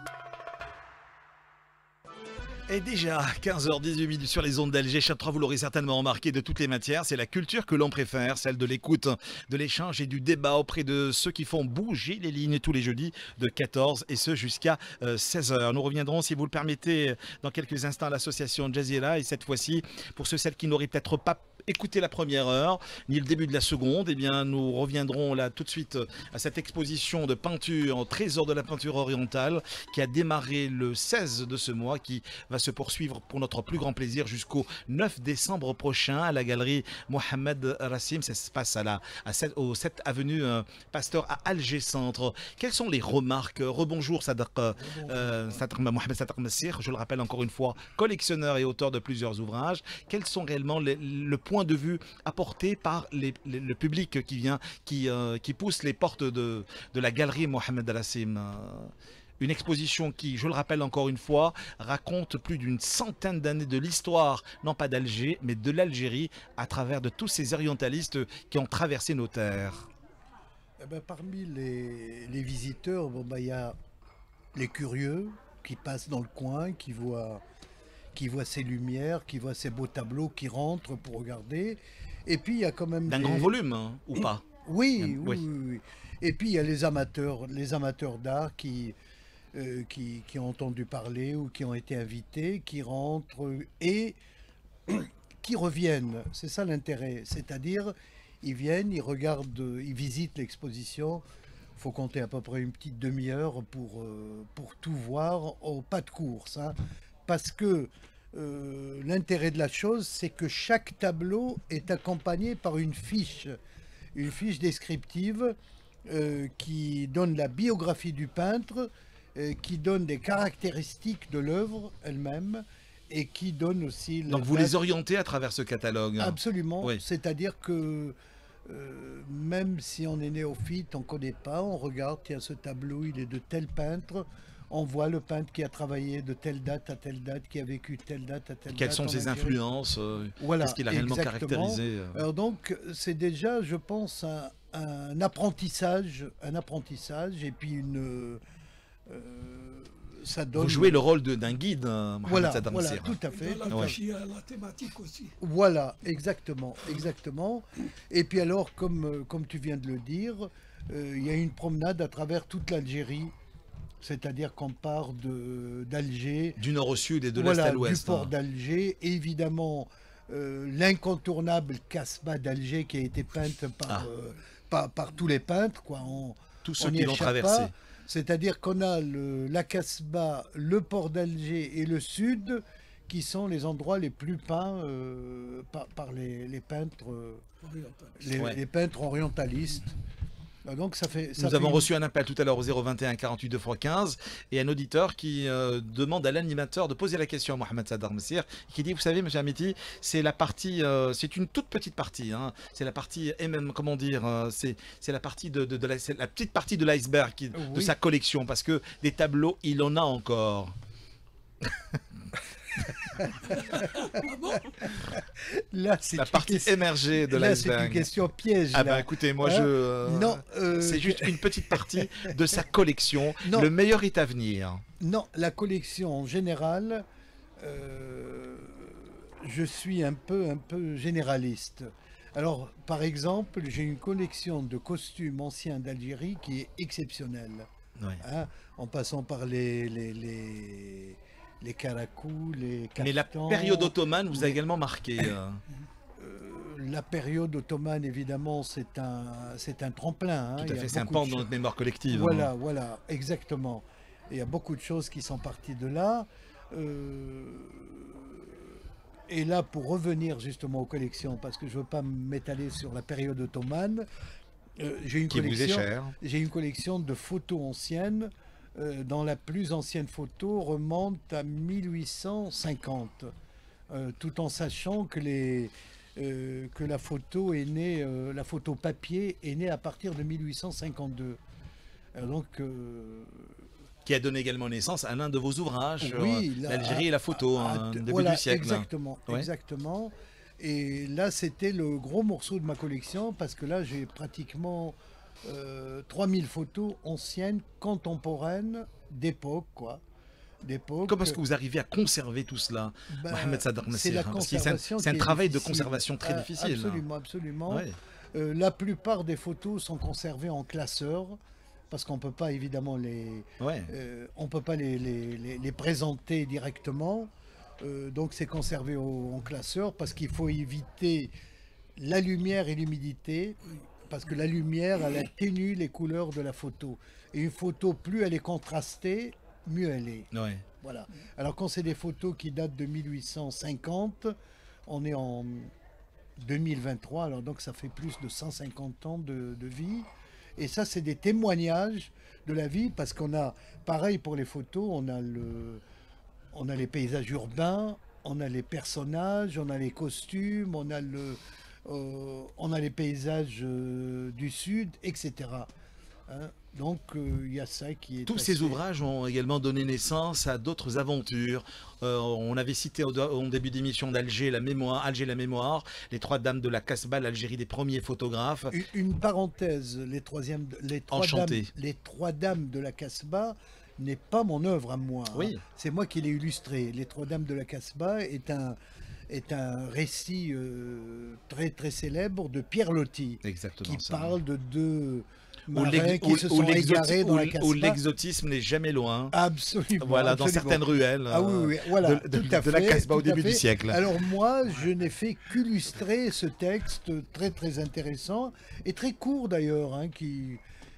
Et déjà, 15h18 sur les ondes d'Alger, Chap 3, vous l'aurez certainement remarqué, de toutes les matières, c'est la culture que l'on préfère, celle de l'écoute, de l'échange et du débat auprès de ceux qui font bouger les lignes tous les jeudis de 14 et ce jusqu'à 16h. Nous reviendrons, si vous le permettez, dans quelques instants à l'association Jazeera et cette fois-ci, pour celles qui n'auraient peut-être pas écouté la première heure, ni le début de la seconde, eh bien nous reviendrons là tout de suite à cette exposition de peinture au trésor de la peinture orientale qui a démarré le 16 de ce mois, qui va se poursuivre pour notre plus grand plaisir jusqu'au 9 décembre prochain à la galerie Mohamed Rassim. Ça se passe au 7 avenue Pasteur à Alger Centre. Quelles sont les remarques? Rebonjour Sadaq, Mohamed Sadaq Massir, je le rappelle encore une fois, collectionneur et auteur de plusieurs ouvrages. Quels sont réellement le point de vue apporté par le public qui pousse les portes de la galerie Mohamed Rassim? Une exposition qui, je le rappelle encore une fois, raconte plus d'une centaine d'années de l'histoire, non pas d'Alger, mais de l'Algérie, à travers de tous ces orientalistes qui ont traversé nos terres. Eh ben, parmi les visiteurs, il y a les curieux qui passent dans le coin, qui voient ces lumières, qui voient ces beaux tableaux, qui rentrent pour regarder. Et puis il y a quand même d'un grand volume, hein, ou pas? Oui. Et puis il y a les amateurs d'art qui ont entendu parler ou qui ont été invités, qui rentrent et qui reviennent. C'est ça l'intérêt. C'est-à-dire, ils viennent, ils regardent, ils visitent l'exposition. Il faut compter à peu près une petite demi-heure pour tout voir au pas de course. Hein. Parce que l'intérêt de la chose, c'est que chaque tableau est accompagné par une fiche descriptive qui donne la biographie du peintre, qui donne des caractéristiques de l'œuvre elle-même et qui donne aussi... Donc vous les orientez à travers ce catalogue? Absolument, oui. C'est-à-dire que même si on est néophyte, on ne connaît pas, on regarde, tiens, ce tableau, il est de tel peintre, on voit le peintre qui a travaillé de telle date à telle date, qui a vécu telle date à telle date. Quelles sont ses influences? Voilà, qu'est-ce qu'il a réellement caractérisé? Alors donc, c'est déjà, je pense, un apprentissage et puis ça donne... Vous jouez le rôle d'un guide, Mohamed Voilà, Sadr voilà, Messir. tout à fait. Dans tout la à Ouais. partie à la thématique aussi. Voilà, exactement, exactement. Et puis alors, comme tu viens de le dire, il y a une promenade à travers toute l'Algérie, c'est-à-dire qu'on part d'Alger, Du nord au sud et de l'est voilà, à du l'ouest. port d'Alger, évidemment l'incontournable Casbah d'Alger qui a été peinte par tous les peintres, quoi. Tous On ceux n'y qui l'ont échappe traversé. pas. C'est-à-dire qu'on a la Casbah, le port d'Alger et le sud qui sont les endroits les plus peints par les peintres, Ouais. les peintres orientalistes. Donc ça fait. Nous avons reçu un appel tout à l'heure au 021 48 2 x 15 et un auditeur qui demande à l'animateur de poser la question à Mohamed Sadr Messir qui dit, vous savez, monsieur Amiti, c'est la partie, c'est une toute petite partie, hein, c'est la partie, et même, comment dire, c'est la partie c'est la petite partie de l'iceberg de Oui. sa collection, parce que des tableaux, il en a encore. Là, c'est La une partie question- émergée de là, c'est une l'iceberg. question piège. Ah là. bah écoutez, moi Hein Non, c'est juste une petite partie de sa collection. Non. Le meilleur est à venir. Non, la collection en général, je suis un peu généraliste. Alors, par exemple, j'ai une collection de costumes anciens d'Algérie qui est exceptionnelle. Ouais. Hein, en passant par les caracous, les Mais la caftans. période ottomane vous a également marqué. La période ottomane, évidemment, c'est un tremplin. Hein. Tout à Il y a fait, c'est un beaucoup pan de dans notre mémoire collective. Voilà, voilà, exactement. Et il y a beaucoup de choses qui sont parties de là. Et là, pour revenir justement aux collections, parce que je ne veux pas m'étaler sur la période ottomane, j'ai Qui vous est cher. une collection de photos anciennes, dont la plus ancienne photo remonte à 1850, tout en sachant que la photo est née, la photo papier est née à partir de 1852. Donc, Qui a donné également naissance à l'un de vos ouvrages sur oui, l'Algérie et la photo, début voilà, du siècle. Exactement, Ouais. exactement. Et là, c'était le gros morceau de ma collection parce que là, j'ai pratiquement 3000 photos anciennes, contemporaines, d'époque, quoi. D'époque. Comment est-ce que vous arrivez à conserver tout cela, Ben, Mohamed Sadr c'est la Messir? Parce que conservation c'est un qui est travail de difficile. conservation très difficile. Absolument, absolument. Ouais. La plupart des photos sont conservées en classeur parce qu'on peut pas évidemment Ouais. on peut pas les présenter directement. Donc c'est conservé en classeur parce qu'il faut éviter la lumière et l'humidité parce que la lumière elle atténue les couleurs de la photo. Et une photo, plus elle est contrastée, mieux elle est. Ouais. Voilà. Alors quand c'est des photos qui datent de 1850, on est en 2023, alors donc ça fait plus de 150 ans de vie. Et ça, c'est des témoignages de la vie parce qu'on a, pareil pour les photos, on a les paysages urbains, on a les personnages, on a les costumes, on a les paysages du sud, etc. Hein. Donc il y a ça qui est... Tous ces ouvrages ont également donné naissance à d'autres aventures. On avait cité au début d'émission d'Alger la mémoire, les trois dames de la Casbah, l'Algérie des premiers photographes. Une parenthèse, les Enchanté. trois dames de la Casbah n'est pas mon œuvre à moi. Hein. Oui. C'est moi qui l'ai illustré. Les trois dames de la Casbah est un récit très très célèbre de Pierre Loti Exactement qui ça. parle de deux Où marins qui se sont égarés dans la où Casbah. l'exotisme n'est jamais loin. Absolument. Voilà, dans absolument. certaines ruelles Ah oui, oui, voilà, de tout à la fait, Casbah au tout à début du fait. siècle. Alors moi, je n'ai fait qu'illustrer ce texte très très intéressant et très court d'ailleurs, hein, qui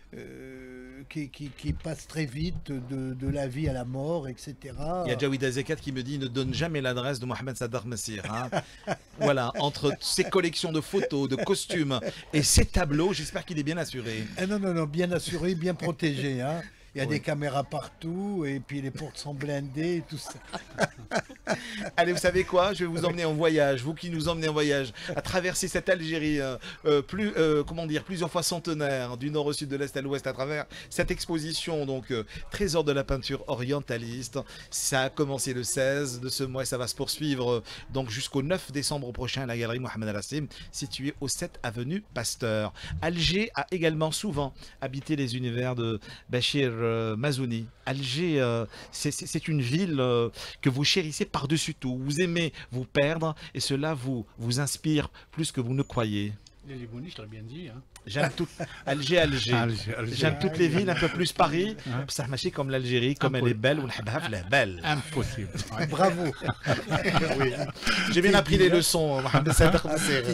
passe très vite de la vie à la mort, etc. Il y a Jawid Azekat qui me dit ne donne jamais l'adresse de Mohamed Sadr Messir. Hein. Voilà, entre ses collections de photos, de costumes et ses tableaux, j'espère qu'il est bien assuré. Ah non, non, non, bien assuré, bien protégé. Hein. Il y a Oui. des caméras partout et puis les portes sont blindées et tout ça. Allez, vous savez quoi? Je vais vous emmener en voyage, vous qui nous emmenez en voyage, à traverser cette Algérie, comment dire, plusieurs fois centenaire, du nord au sud, de l'est à l'ouest, à travers cette exposition, donc Trésor de la peinture orientaliste. Ça a commencé le 16 de ce mois et ça va se poursuivre donc jusqu'au 9 décembre prochain à la galerie Mohamed El Hassim, située au 7 avenue Pasteur. Alger a également souvent habité les univers de Bachir Mazouni. Alger, c'est une ville que vous chérissez par-dessus tout. Vous aimez vous perdre et cela vous inspire plus que vous ne croyez. Les Libounis, je l'ai bien dit. Hein. J'aime tout Alger. Alger. J'aime toutes les villes, un peu plus Paris. Ça marche comme l'Algérie, comme elle est belle, ou elle est belle. Impossible. Ouais. Bravo. Oui. J'ai bien appris les leçons, Mohamed Sadr.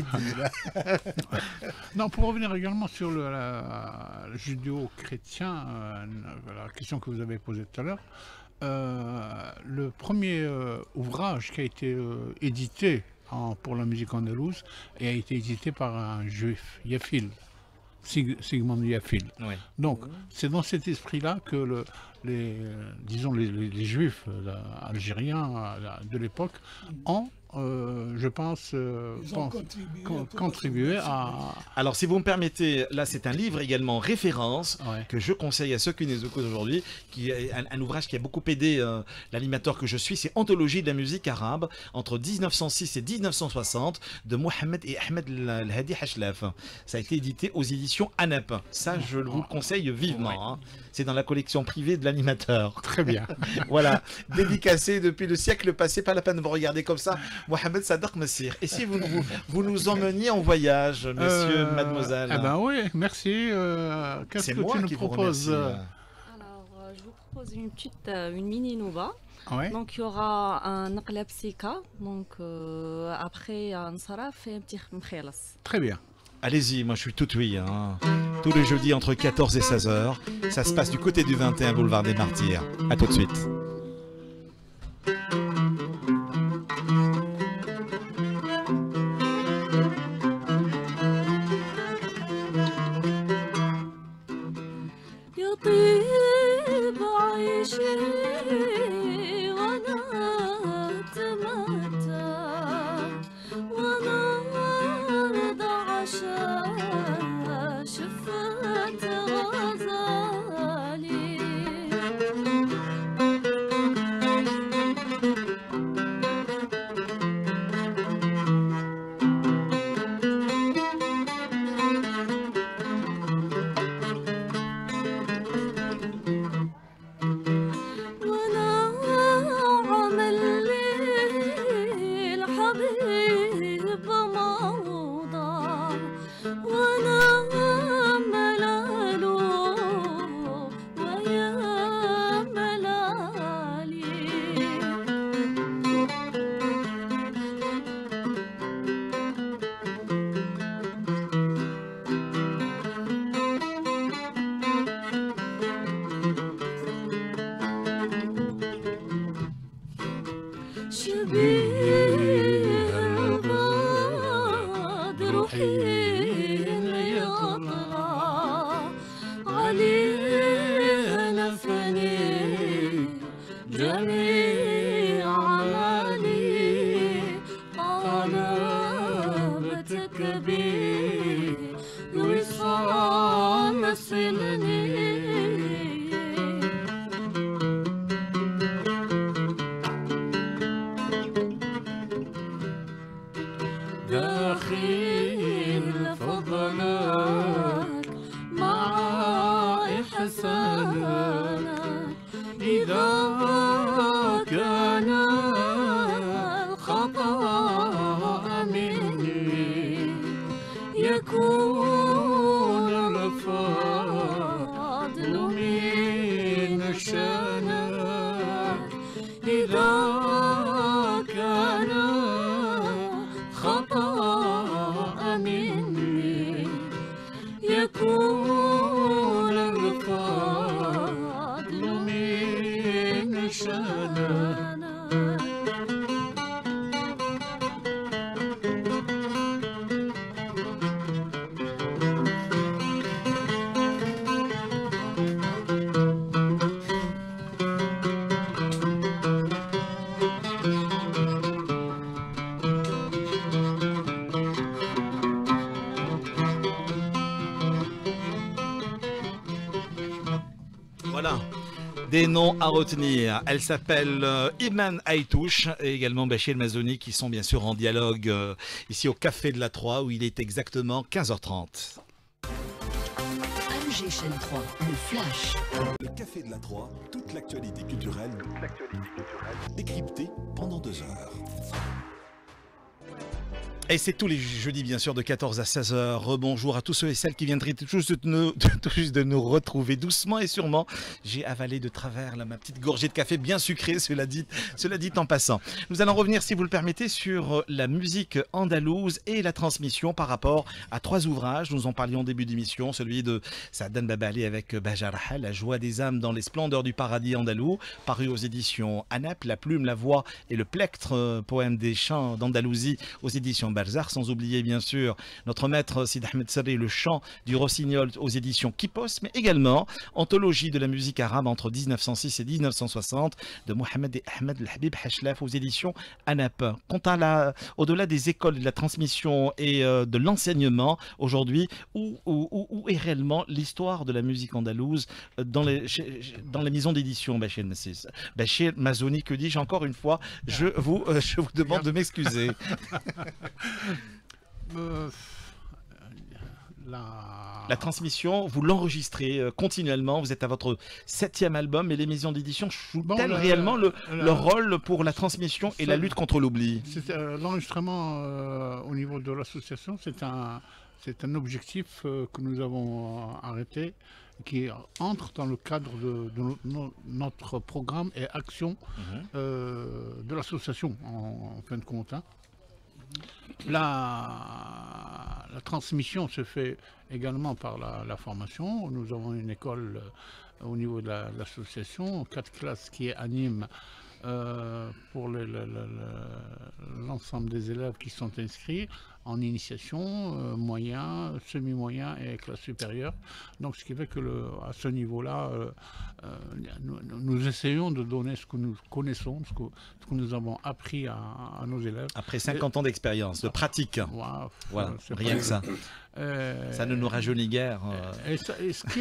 Non, pour revenir également sur le judéo-chrétien, la question que vous avez posée tout à l'heure, le premier ouvrage qui a été édité pour la musique andalouse et a été édité par un juif, Yafil, Sigmund Yafil. Oui. Donc, c'est dans cet esprit-là que les juifs algériens de l'époque ont, je pense, contribué à... Alors, si vous me permettez, là, c'est un livre également référence que je conseille à ceux qui nous écoutent aujourd'hui, qui est un ouvrage qui a beaucoup aidé l'animateur que je suis, c'est Anthologie de la musique arabe entre 1906 et 1960 de Mohamed et Ahmed El-Hadi Hashlaf. Ça a été édité aux éditions ANEP. Ça, je vous le conseille vivement. Hein. C'est dans la collection privée de l'animateur. Très bien. Voilà, dédicacé depuis le siècle passé, pas la peine de vous regarder comme ça. Mohamed Sadr Messir. Et si vous nous emmeniez en voyage, messieurs, mademoiselle? Eh ben oui, merci. Qu'est-ce que tu nous proposes? Alors, je vous propose une mini nouba. Ouais. Donc, il y aura un Naqla Psika. Donc, après un Saraf et un petit Mkhilas. Très bien. Allez-y, moi je suis tout oui. Hein. Tous les jeudis entre 14 et 16 h. Ça se passe du côté du 21 boulevard des Martyrs. A tout de suite. Des noms à retenir. Elle s'appelle Iman Aïtouche et également Bachir Mazouni qui sont bien sûr en dialogue ici au Café de la Troie où il est exactement 15h30. AEG Chaîne 3, le flash. Le Café de la Troie, toute l'actualité culturelle, décryptée pendant 2 heures. Et c'est tous les jeudis, bien sûr, de 14 à 16h. Rebonjour à tous ceux et celles qui viendraient tout juste de nous retrouver doucement et sûrement. J'ai avalé de travers là, ma petite gorgée de café bien sucrée, cela dit en passant. Nous allons revenir, si vous le permettez, sur la musique andalouse et la transmission par rapport à 3 ouvrages. Nous en parlions au début d'émission, celui de Saadan Babali avec Bajaraha, La joie des âmes dans les splendeurs du paradis andalou, paru aux éditions ANAP, La plume, la voix et le plectre, poème des chants d'Andalousie aux éditions Barzakh, sans oublier bien sûr notre maître Sid Ahmed Sarri, le chant du rossignol aux éditions Kipos, mais également Anthologie de la musique arabe entre 1906 et 1960 de Mohamed et Ahmed El Habib Hashlaf aux éditions ANAP. Au-delà des écoles de la transmission et de l'enseignement, aujourd'hui, où est réellement l'histoire de la musique andalouse dans les maisons d'édition, Bachir Mazouni, que dis-je encore une fois, je vous demande de m'excuser. La transmission, vous l'enregistrez continuellement, vous êtes à votre 7e album et les maisons d'édition jouent-elles réellement leur rôle pour la transmission et la lutte contre l'oubli? L'enregistrement au niveau de l'association, c'est un objectif que nous avons arrêté, qui entre dans le cadre de notre programme et action de l'association, en fin de compte. Hein. La transmission se fait également par la formation. Nous avons une école au niveau de l'association, 4 classes qui animent pour l'ensemble des élèves qui sont inscrits en initiation, moyen, semi-moyen et classe supérieure. Donc ce qui fait que à ce niveau-là, nous essayons de donner ce que nous connaissons, ce que nous avons appris à nos élèves. Après 50 ans d'expérience, de pratique. Voilà, rien que ça. Ça ne nous rajeunit guère. Ce qu'il y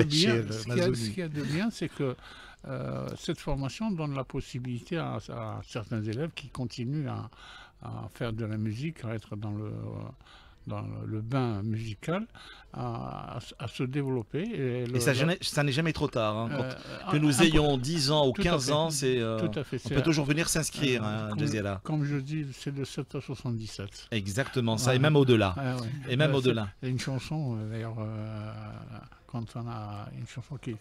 a de bien, c'est que cette formation donne la possibilité à certains élèves qui continuent à faire de la musique, à être dans le bain musical, à se développer. Et ça n'est jamais trop tard. Hein, que nous ayons 10 ans ou 15 ans, on peut toujours venir s'inscrire, Jaziela. Comme je dis, c'est de 7 à 77. Exactement, ça, et même au-delà. Ouais. Et même au-delà. Il y a une chanson, d'ailleurs, quand on a une chanson qui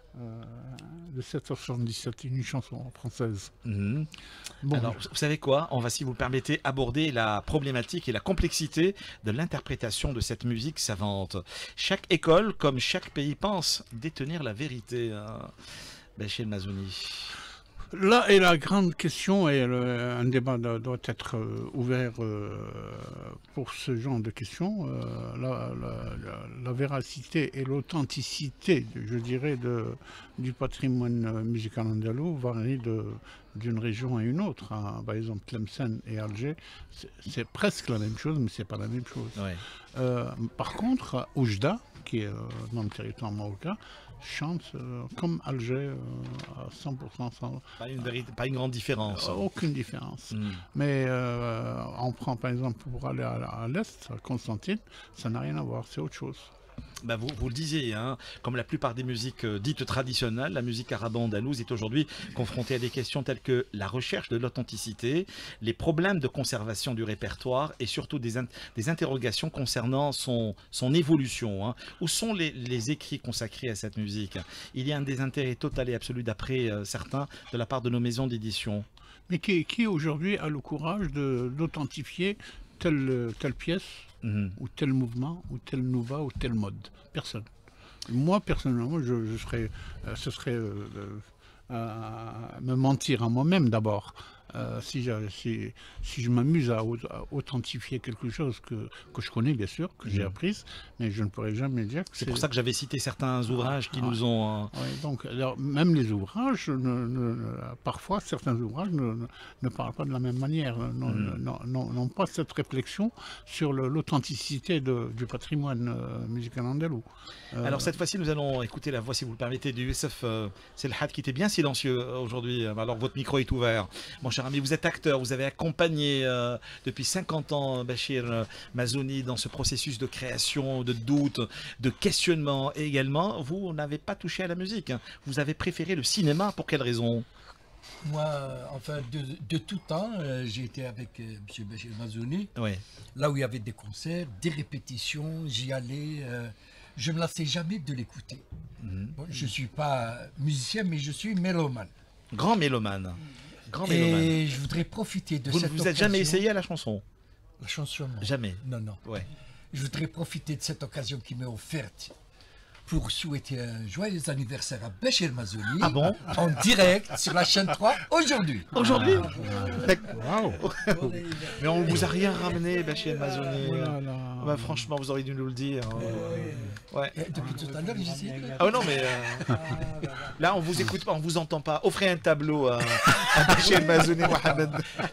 de 777, une chanson française. Bon. Alors, vous savez quoi? On va, si vous le permettez, aborder la problématique et la complexité de l'interprétation de cette musique savante. Chaque école, comme chaque pays, pense détenir la vérité. Bachir Mazouni. Là est la grande question, et un débat doit être ouvert pour ce genre de questions. La véracité et l'authenticité, je dirais, du patrimoine musical andalou varie d'une région à une autre. Par exemple, Tlemcen et Alger, c'est presque la même chose, mais c'est pas la même chose. Ouais. Par contre, Oujda, qui est dans le territoire marocain, chante comme Alger à 100%. Pas une grande différence. Aucune différence. Mais on prend par exemple pour aller à l'Est, à Constantine, ça n'a rien à voir, c'est autre chose. Bah vous le disiez, hein, comme la plupart des musiques dites traditionnelles, la musique arabo-andalouse est aujourd'hui confrontée à des questions telles que la recherche de l'authenticité, les problèmes de conservation du répertoire et surtout des interrogations concernant son évolution. Hein. Où sont les écrits consacrés à cette musique? Il y a un désintérêt total et absolu d'après certains de la part de nos maisons d'édition. Mais qui aujourd'hui a le courage d'authentifier telle pièce ou tel mouvement, ou tel nouva, ou tel mode? Personne. Moi, personnellement, ce serait me mentir à moi-même d'abord. si je m'amuse à authentifier quelque chose que je connais bien sûr, que j'ai apprise, mais je ne pourrais jamais dire que C'est pour ça que j'avais cité certains ouvrages qui nous ont... Oui, donc, alors, même les ouvrages, parfois certains ouvrages ne parlent pas de la même manière, n'ont pas cette réflexion sur l'authenticité du patrimoine musical andalou. Alors cette fois-ci, nous allons écouter la voix, si vous le permettez, du Youssef Selhat, qui était bien silencieux aujourd'hui, alors votre micro est ouvert. Mon cher ami, vous êtes acteur, vous avez accompagné depuis 50 ans Bachir Mazouni dans ce processus de création, de doute, de questionnement. Et également, vous n'avez pas touché à la musique, hein. Vous avez préféré le cinéma, pour quelle raison? Moi, enfin, de tout temps, j'ai été avec M. Bachir Mazouni, Ouais. là où il y avait des concerts, des répétitions, j'y allais. Je ne me lassais jamais de l'écouter. Bon, je ne suis pas musicien, mais je suis mélomane. Grand mélomane. Grand mélomane. Et je voudrais profiter de Vous cette ne vous êtes jamais occasion- essayé à la chanson? La chanson, non. Jamais. Non, non. Ouais. Je voudrais profiter de cette occasion qui m'est offerte pour souhaiter un joyeux anniversaire à Bachir Mazouni. Ah bon? En direct sur la chaîne 3 aujourd'hui. Aujourd'hui? Waouh. Mais on ne vous a rien ramené, Bachir Mazouni. Oh là là. Bah, franchement, vous auriez dû nous le dire. Ouais. Et depuis tout à l'heure, j'essaie. Ah non, mais là, on vous écoute pas, on vous entend pas. Offrez un tableau à Bachir Mazouni Mohamed.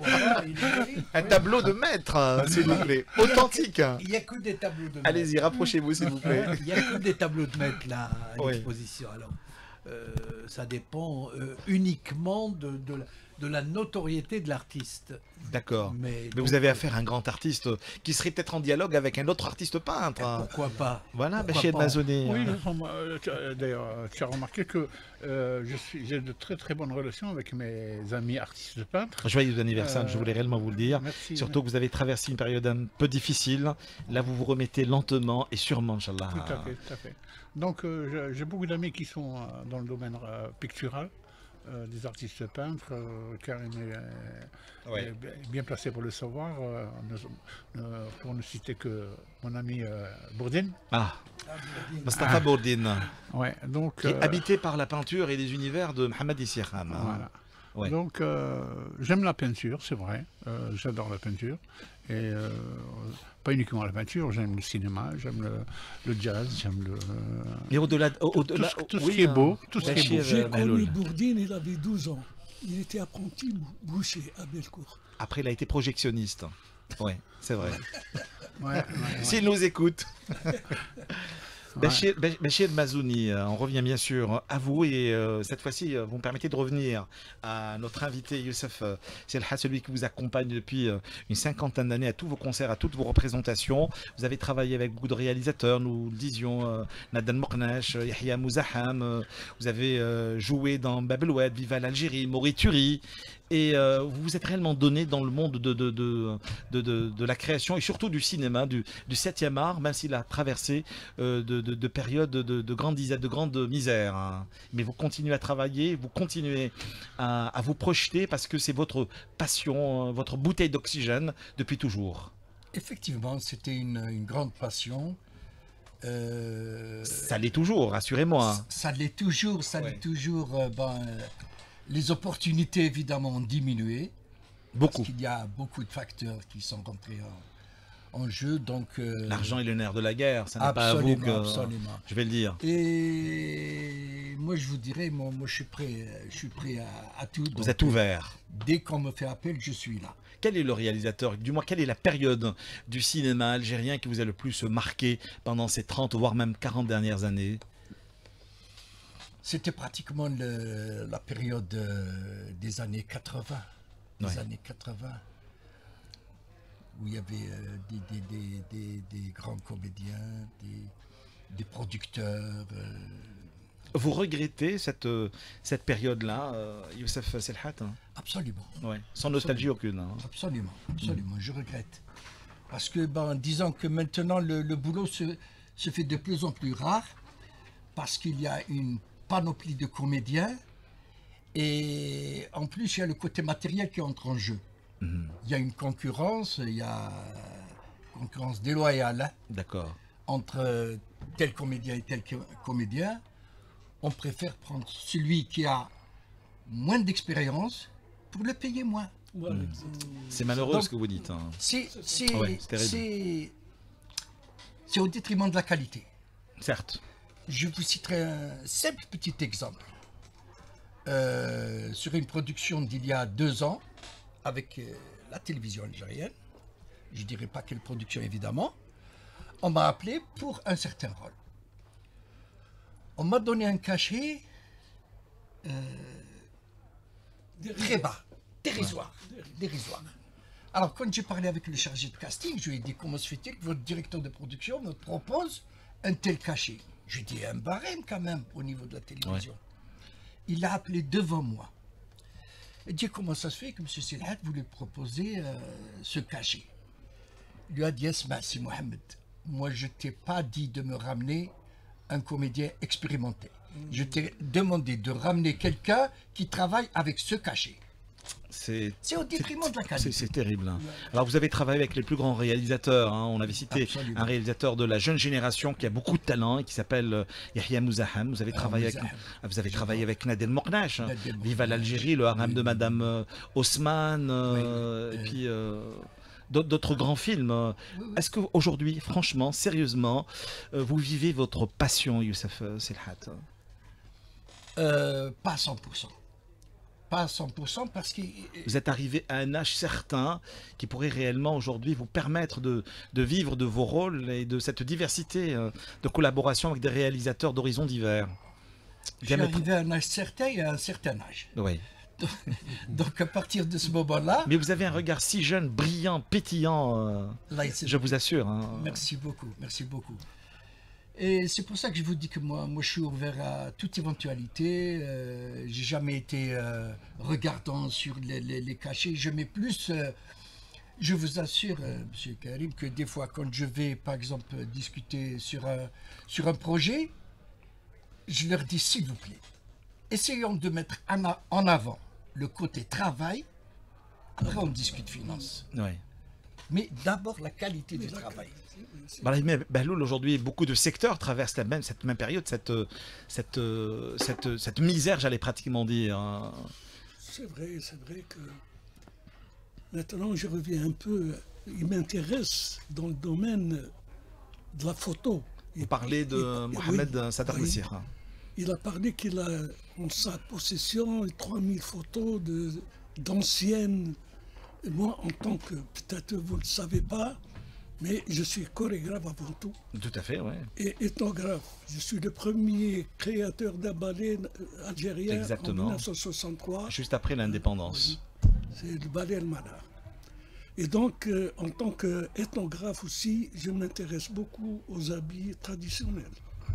Un tableau de maître, hein, s'il vous plaît. Authentique. Il n'y a que des tableaux de maître. Allez-y, rapprochez-vous, s'il vous plaît. Il n'y a que des tableaux de maître là à Oui. l'exposition. Alors, ça dépend uniquement de la notoriété de l'artiste. D'accord. Mais Mais vous avez affaire à un grand artiste qui serait peut-être en dialogue avec un autre artiste peintre. hein. Pourquoi pas? Voilà, Pourquoi Bachir pas? Mazouni. Oui, d'ailleurs, tu as remarqué que j'ai de très très bonnes relations avec mes amis artistes peintres. Joyeux anniversaire, je voulais réellement vous le dire. Merci. Surtout que vous avez traversé une période un peu difficile. Là, vous vous remettez lentement et sûrement, Inch'Allah. Tout à fait, tout à fait. Donc j'ai beaucoup d'amis qui sont dans le domaine pictural, des artistes peintres. Karim est bien placé pour le savoir, pour ne citer que mon ami Bourdine. Ah, Mustafa Bourdine, Ouais, donc, qui est habité par la peinture et les univers de Mohamed Issirham. hein. voilà. Ouais. Donc j'aime la peinture, c'est vrai, j'adore la peinture. Et pas uniquement la peinture, j'aime le cinéma, j'aime le jazz, j'aime Mais au-delà, tout ce qui est beau, tout ce qui est beau. Bachir J'ai connu Maloul. Bourdine, il avait 12 ans. Il était apprenti boucher à Bellecour. Après, il a été projectionniste. Oui, c'est vrai. Ouais, ouais, S'il nous écoute. Bachir Mazouni, on revient bien sûr à vous et cette fois-ci, vous me permettez de revenir à notre invité Youssef Selhat, celui qui vous accompagne depuis une 50aine d'années à tous vos concerts, à toutes vos représentations. Vous avez travaillé avec beaucoup de réalisateurs, nous le disions, Nadan Mouknash, Yahya Mouzaham, vous avez joué dans Bab el Oued, Viva l'Algérie, Morituri. Et vous vous êtes réellement donné dans le monde de la création et surtout du cinéma, du 7e art, même s'il a traversé de périodes de grande misère. hein. Mais vous continuez à travailler, vous continuez à vous projeter parce que c'est votre passion, votre bouteille d'oxygène depuis toujours. Effectivement, c'était une grande passion. Ça l'est toujours, rassurez-moi. Ça l'est toujours, ça l'est toujours. Les opportunités, évidemment, ont diminué. Beaucoup. Parce qu'il y a beaucoup de facteurs qui sont rentrés en jeu. Donc, L'argent est le nerf de la guerre, ça n'est pas à vous que absolument. je vais le dire. Et moi, je vous dirais, moi je suis prêt à tout. Vous Donc, êtes ouvert. Dès qu'on me fait appel, je suis là. Quel est le réalisateur, du moins quelle est la période du cinéma algérien qui vous a le plus marqué pendant ces 30 voire même 40 dernières années? C'était pratiquement la période des années 80. Ouais. Années 80. Où il y avait des grands comédiens, des producteurs. Vous regrettez cette période-là, Youssef Selhat? Absolument. Ouais. Sans nostalgie aucune. hein. Absolument, absolument, je regrette. Parce que, disons que maintenant, le boulot se fait de plus en plus rare, parce qu'il y a une panoplie de comédiens, et en plus, il y a le côté matériel qui entre en jeu. Mhm. Il y a une concurrence, il y a une concurrence déloyale hein, D'accord. entre tel comédien et tel comédien. On préfère prendre celui qui a moins d'expérience pour le payer moins. Voilà, Mm. exactement. C'est malheureux Donc, ce que vous dites. Hein. C'est Ouais, c'est terrible. c'est au détriment de la qualité. Certes. Je vous citerai un simple petit exemple. Sur une production d'il y a 2 ans, avec la télévision algérienne, je ne dirai pas quelle production évidemment, on m'a appelé pour un certain rôle. On m'a donné un cachet très bas, dérisoire. Alors, quand j'ai parlé avec le chargé de casting, je lui ai dit comment se fait-il que votre directeur de production me propose un tel cachet? Je lui ai dit un barème quand même au niveau de la télévision. Il l'a appelé devant moi. Il dit comment ça se fait que M. Silhat voulait proposer ce cachet? Il lui a dit si Mohamed, moi je t'ai pas dit de me ramener un comédien expérimenté. Je t'ai demandé de ramener quelqu'un qui travaille avec ce cachet. C'est au détriment de la qualité. C'est terrible. Hein. Alors vous avez travaillé avec les plus grands réalisateurs. Hein. On avait cité Absolument. un réalisateur de la jeune génération qui a beaucoup de talent et qui s'appelle Yahya Mouzaham. Vous avez travaillé avec Nadel Mornache. Hein. Viva l'Algérie, le harem de Madame Haussmann, et puis d'autres grands films. Est-ce qu'aujourd'hui, franchement, sérieusement, vous vivez votre passion, Youssef Silhat? Pas à 100%. Pas à 100% parce que... Vous êtes arrivé à un âge certain qui pourrait réellement aujourd'hui vous permettre de vivre de vos rôles et de cette diversité de collaboration avec des réalisateurs d'horizons divers. Je suis arrivé à un âge certain et à un certain âge. Oui. Donc à partir de ce moment-là... Mais vous avez un regard si jeune, brillant, pétillant, je vous assure. Hein. Merci beaucoup, merci beaucoup. Et c'est pour ça que je vous dis que moi je suis ouvert à toute éventualité. J'ai jamais été regardant sur les cachets. Je mets plus. Je vous assure, Monsieur Karim, que des fois, quand je vais, par exemple, discuter sur un projet, je leur dis s'il vous plaît, essayons de mettre en avant le côté travail. Après, on discute finance. Oui. Mais d'abord la qualité du travail. Bahloul, aujourd'hui, beaucoup de secteurs traversent cette même période, cette misère, j'allais pratiquement dire. Hein. C'est vrai que maintenant je reviens un peu, il m'intéresse dans le domaine de la photo. Vous parlez de Mohamed Sadar Nassir. Il a parlé qu'il a en sa possession 3000 photos d'anciennes. Moi, en tant que, peut-être vous ne le savez pas, mais je suis chorégraphe avant tout. Tout à fait, oui. Et ethnographe. Je suis le premier créateur d'un ballet algérien. Exactement. En 1963. Juste après l'indépendance. C'est le ballet El Manar. Et donc, en tant qu'ethnographe aussi, je m'intéresse beaucoup aux habits traditionnels.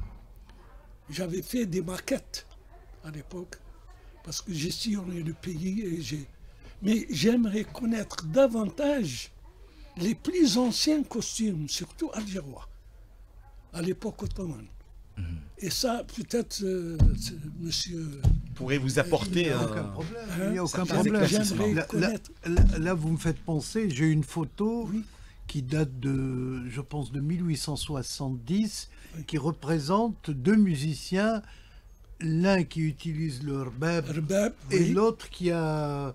J'avais fait des maquettes à l'époque, parce que j'ai sillonné le pays et mais j'aimerais connaître davantage les plus anciens costumes, surtout algérois, à l'époque ottomane. Et ça, peut-être, monsieur... pourrait vous apporter... Il n'y a aucun problème. Il n'y a aucun problème. Là, vous me faites penser, j'ai une photo qui date de, je pense, de 1870, qui représente 2 musiciens, l'un qui utilise le rbab et l'autre qui a...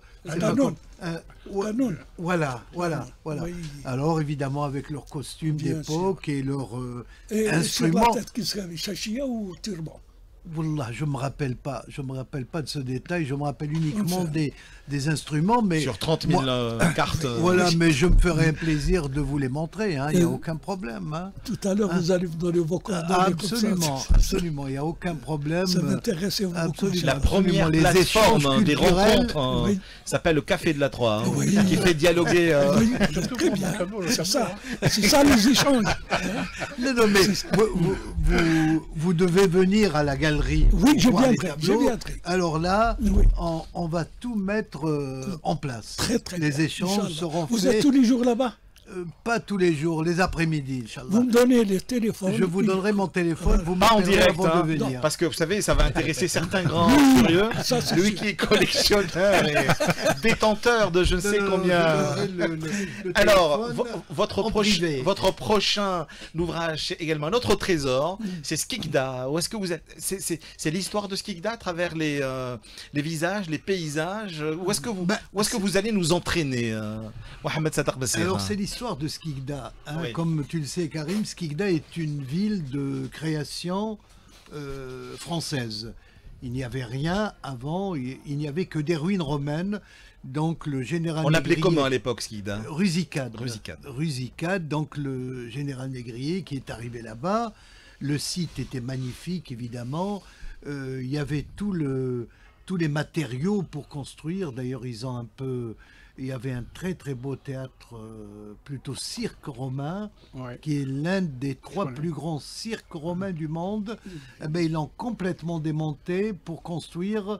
Voilà. Oui. Alors évidemment avec leurs costumes d'époque et leurs instruments. Sur la tête qui serait chachia ou turban? Wallah, je me rappelle pas de ce détail, je me rappelle uniquement des instruments, mais sur 30 000 cartes. Voilà, mais je me ferai un plaisir de vous les montrer, il n'y a aucun problème. Hein. Tout à l'heure, vous allez me donner vos coordonnées. Absolument, il n'y a aucun problème. Ça m'intéressait beaucoup. La première plateforme des rencontres s'appelle le Café de la Troie, qui fait dialoguer. Très bien, c'est ça les échanges. Non, mais vous devez venir à la galerie. Oui, je viendrai. Alors là, on va tout mettre en place. Très les échanges seront faits. Vous êtes tous les jours là-bas? Pas tous les jours, les après-midi, Inch'Allah. Vous me donnez les téléphones. Je vous donnerai mon téléphone, vous Pas en m'appellerez direct, avant hein, de venir. parce que vous savez, ça va intéresser certains grands curieux. Ça, c'est Lui sûr. qui est collectionneur et détenteur de je ne sais combien. Alors, votre prochain ouvrage, c'est également un autre trésor, c'est Skikda. Où est-ce que vous êtes? C'est l'histoire de Skikda à travers les visages, les paysages. Où est-ce que vous allez nous entraîner, Mohamed Sattar Basser? Alors c'est l'histoire de Skikda. Hein. Oui. Comme tu le sais, Karim, Skikda est une ville de création française. Il n'y avait rien avant, il n'y avait que des ruines romaines. Donc le général On l'appelait Négrier- comment à l'époque, Skikda? Rusicade. Rusicade. Rusicade, donc le général Négrier qui est arrivé là-bas. Le site était magnifique, évidemment. Il y avait tous les matériaux pour construire. D'ailleurs, il y avait un très très beau théâtre, plutôt cirque romain, Ouais. qui est l'un des 3 connais. plus grands cirques romains du monde. Eh ben, ils l'ont complètement démonté pour construire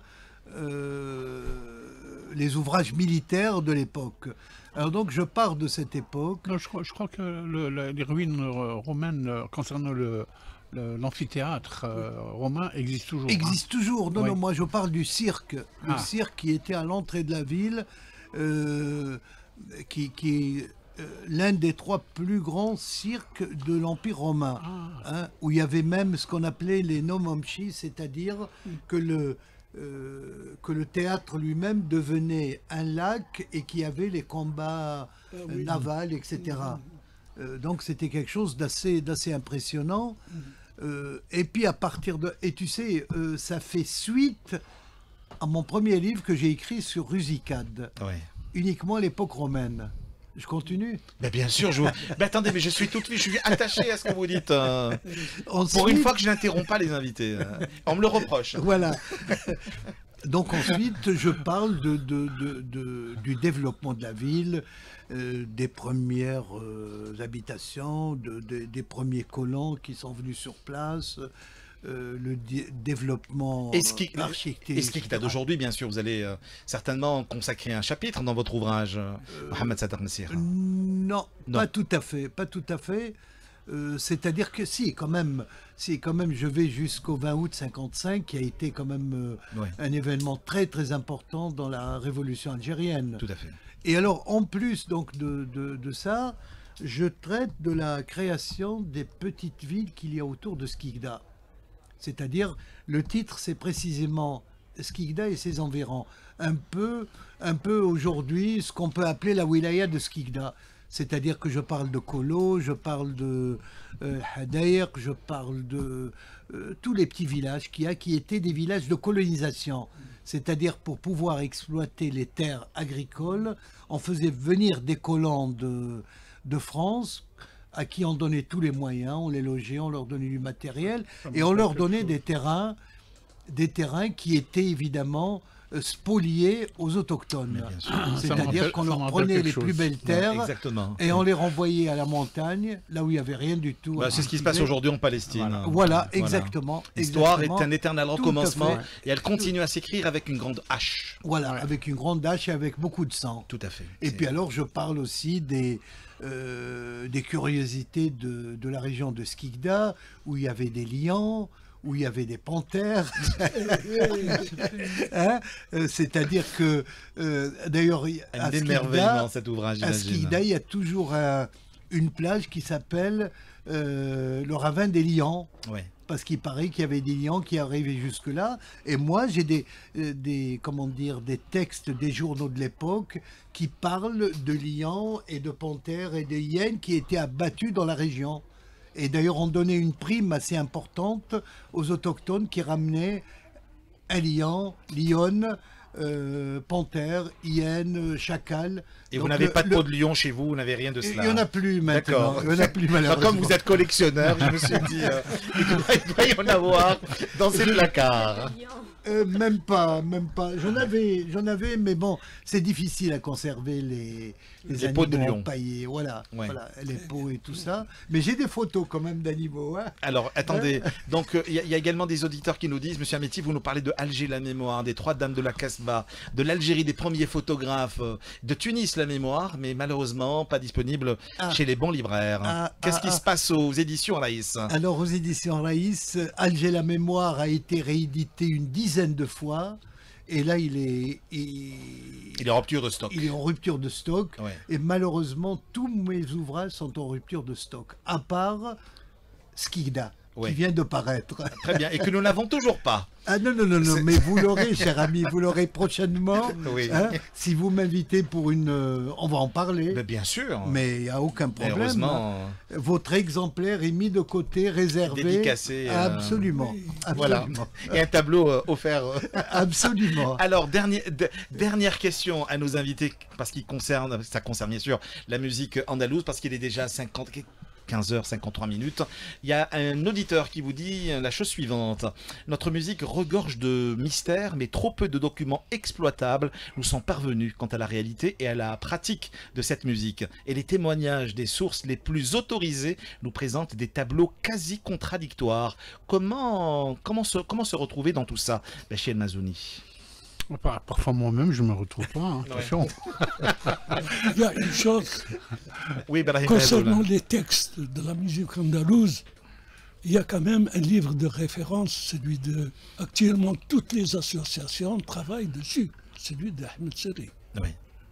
les ouvrages militaires de l'époque. Alors donc je pars de cette époque. Non, je crois que les ruines romaines concernant l'amphithéâtre romain existent toujours. hein. Existe toujours. Non, Oui. non, moi je parle du cirque. Le Ah. cirque qui était à l'entrée de la ville, qui est l'un des 3 plus grands cirques de l'Empire romain, hein, où il y avait même ce qu'on appelait les nomomchi, c'est-à-dire que le théâtre lui-même devenait un lac et qu'il y avait les combats navals, etc. Donc c'était quelque chose d'assez impressionnant. Et puis à partir de... Et tu sais, ça fait suite à mon premier livre que j'ai écrit sur Rusicade, Ouais. uniquement à l'époque romaine. Je continue. Mais bien sûr, mais attendez, mais je suis attaché à ce que vous dites. Pour Ensuite- une fois que je n'interromps pas les invités. On me le reproche. Voilà. Donc ensuite, je parle du développement de la ville, des premières habitations, des premiers colons qui sont venus sur place, le développement Et ce qui architectural. est d'aujourd'hui, bien sûr, vous allez certainement consacrer un chapitre dans votre ouvrage, Mohamed Sattar Basser. Non, Non. pas tout à fait, pas tout à fait. C'est-à-dire que si, quand même, je vais jusqu'au 20 août 55, qui a été quand même Ouais. un événement très très important dans la révolution algérienne. Tout à fait. Et alors, en plus donc de ça, je traite de la création des petites villes qu'il y a autour de Skikda. C'est-à-dire, le titre, c'est précisément Skikda et ses environs. Un peu aujourd'hui, ce qu'on peut appeler la wilaya de Skikda. C'est-à-dire que je parle de Kolo, je parle de Hadaïr, je parle de tous les petits villages qu'il y a, qui étaient des villages de colonisation. C'est-à-dire pour pouvoir exploiter les terres agricoles, on faisait venir des colons de France, à qui on donnait tous les moyens, on les logeait, on leur donnait du matériel, et on leur donnait des terrains qui étaient évidemment spoliés aux autochtones. Mais bien sûr. C'est-à-dire qu'on ça me leur rappelle prenait quelque les chose. plus belles terres Exactement. et on les renvoyait à la montagne, là où il n'y avait rien du tout. à C'est ce qui se passe cultiver. aujourd'hui en Palestine. Voilà, exactement. L'histoire est exactement. un éternel Tout à recommencement fait. et elle continue à s'écrire avec une grande hache. Voilà, avec une grande hache et avec beaucoup de sang. Tout à fait. Et puis alors, je parle aussi des curiosités de la région de Skikda, où il y avait des lions, où il y avait des panthères. Hein, c'est-à-dire que, d'ailleurs, Un émerveillement cet ouvrage, à j'imagine. Skikda, il y a toujours une plage qui s'appelle le ravin des lions. Ouais. Parce qu'il paraît qu'il y avait des lions qui arrivaient jusque-là. Et moi, j'ai des textes des journaux de l'époque qui parlent de lions et de panthères et de hyènes qui étaient abattus dans la région. Et d'ailleurs, on donnait une prime assez importante aux autochtones qui ramenaient un lion, lionne, panthère, hyène, chacal. Et Donc vous n'avez pas de le- peau de lion chez vous, vous n'avez rien de Il cela. n'y en a plus maintenant. D'accord. Il n'y en a plus Enfin, malheureusement. comme vous êtes collectionneur, je me suis dit, il doit y en avoir dans ces placards. Même pas, même pas. J'en avais, mais bon, c'est difficile à conserver les peaux de animaux lion. empaillés, voilà, Ouais. voilà, les peaux et tout ça. Mais j'ai des photos quand même d'animaux. Hein. Alors, attendez. Donc, il y a également des auditeurs qui nous disent, Monsieur Ameti, vous nous parlez de Alger, la mémoire, des trois dames de la Casbah, de l'Algérie, des premiers photographes, de Tunis, la mémoire, mais malheureusement pas disponible chez les bons libraires. Qu'est-ce qui se passe aux éditions Raïs? Alors, aux éditions Raïs, Alger la mémoire a été réédité une dizaine de fois. Et là, il est en rupture de stock. Il est en rupture de stock. Ouais. Et malheureusement, tous mes ouvrages sont en rupture de stock. À part Skigda, Ouais. qui vient de paraître. Très bien. Et que nous n'avons toujours pas. Ah non, non, non, non, mais vous l'aurez, cher ami, vous l'aurez prochainement. Oui. Hein, si vous m'invitez pour une... on va en parler. Mais bien sûr. Mais il n'y a aucun Et problème. heureusement. Votre exemplaire est mis de côté, réservé. Dédicacé, Absolument. Voilà. Absolument. Et un tableau offert. Absolument. Alors, dernière question à nos invités, parce qu'il concerne, ça concerne bien sûr la musique andalouse, parce qu'il est déjà 15h53 minutes. Il y a un auditeur qui vous dit la chose suivante. Notre musique regorge de mystères, mais trop peu de documents exploitables nous sont parvenus quant à la réalité et à la pratique de cette musique. Et les témoignages des sources les plus autorisées nous présentent des tableaux quasi contradictoires. Comment se retrouver dans tout ça, Bachir Mazouni? Parfois moi-même, je ne me retrouve pas. Hein. Attention. Il y a une chose, Oui, Brahim concernant Azoula. les textes de la musique andalouse, il y a quand même un livre de référence, celui de... Actuellement, toutes les associations travaillent dessus, celui d'Ahmed Seri. Oui.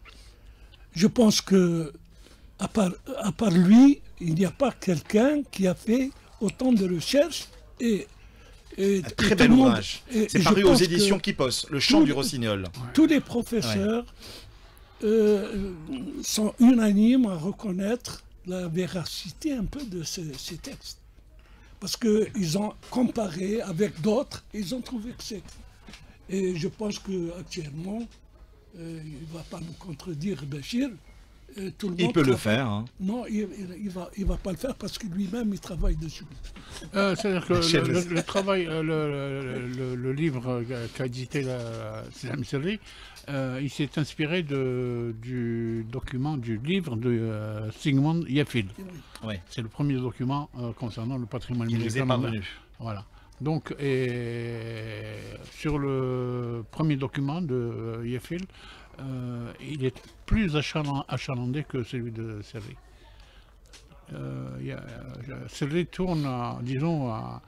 Je pense que, à part lui, il n'y a pas quelqu'un qui a fait autant de recherches et Un très bel ouvrage. C'est paru aux éditions Kipos, Le Chant du Rossignol. Tous les professeurs sont unanimes à reconnaître la véracité un peu de ces textes. Parce qu'ils ont comparé avec d'autres, ils ont trouvé que c'est... Et je pense qu'actuellement, il ne va pas nous contredire, Bachir. Tout le Il monde peut le travaille. faire. Hein. Non, il ne va pas le faire parce que lui-même, il travaille dessus. C'est-à-dire que Chef, le travail, le livre qu'a édité Salam Serri, il s'est inspiré du document du livre de Sigmund Yeffield. Oui. C'est le premier document concernant le patrimoine Il nous est musical. parvenu. Voilà. Donc, sur le premier document de Yeffield, il est plus achalandé que celui de Serri. Serri tourne, disons, à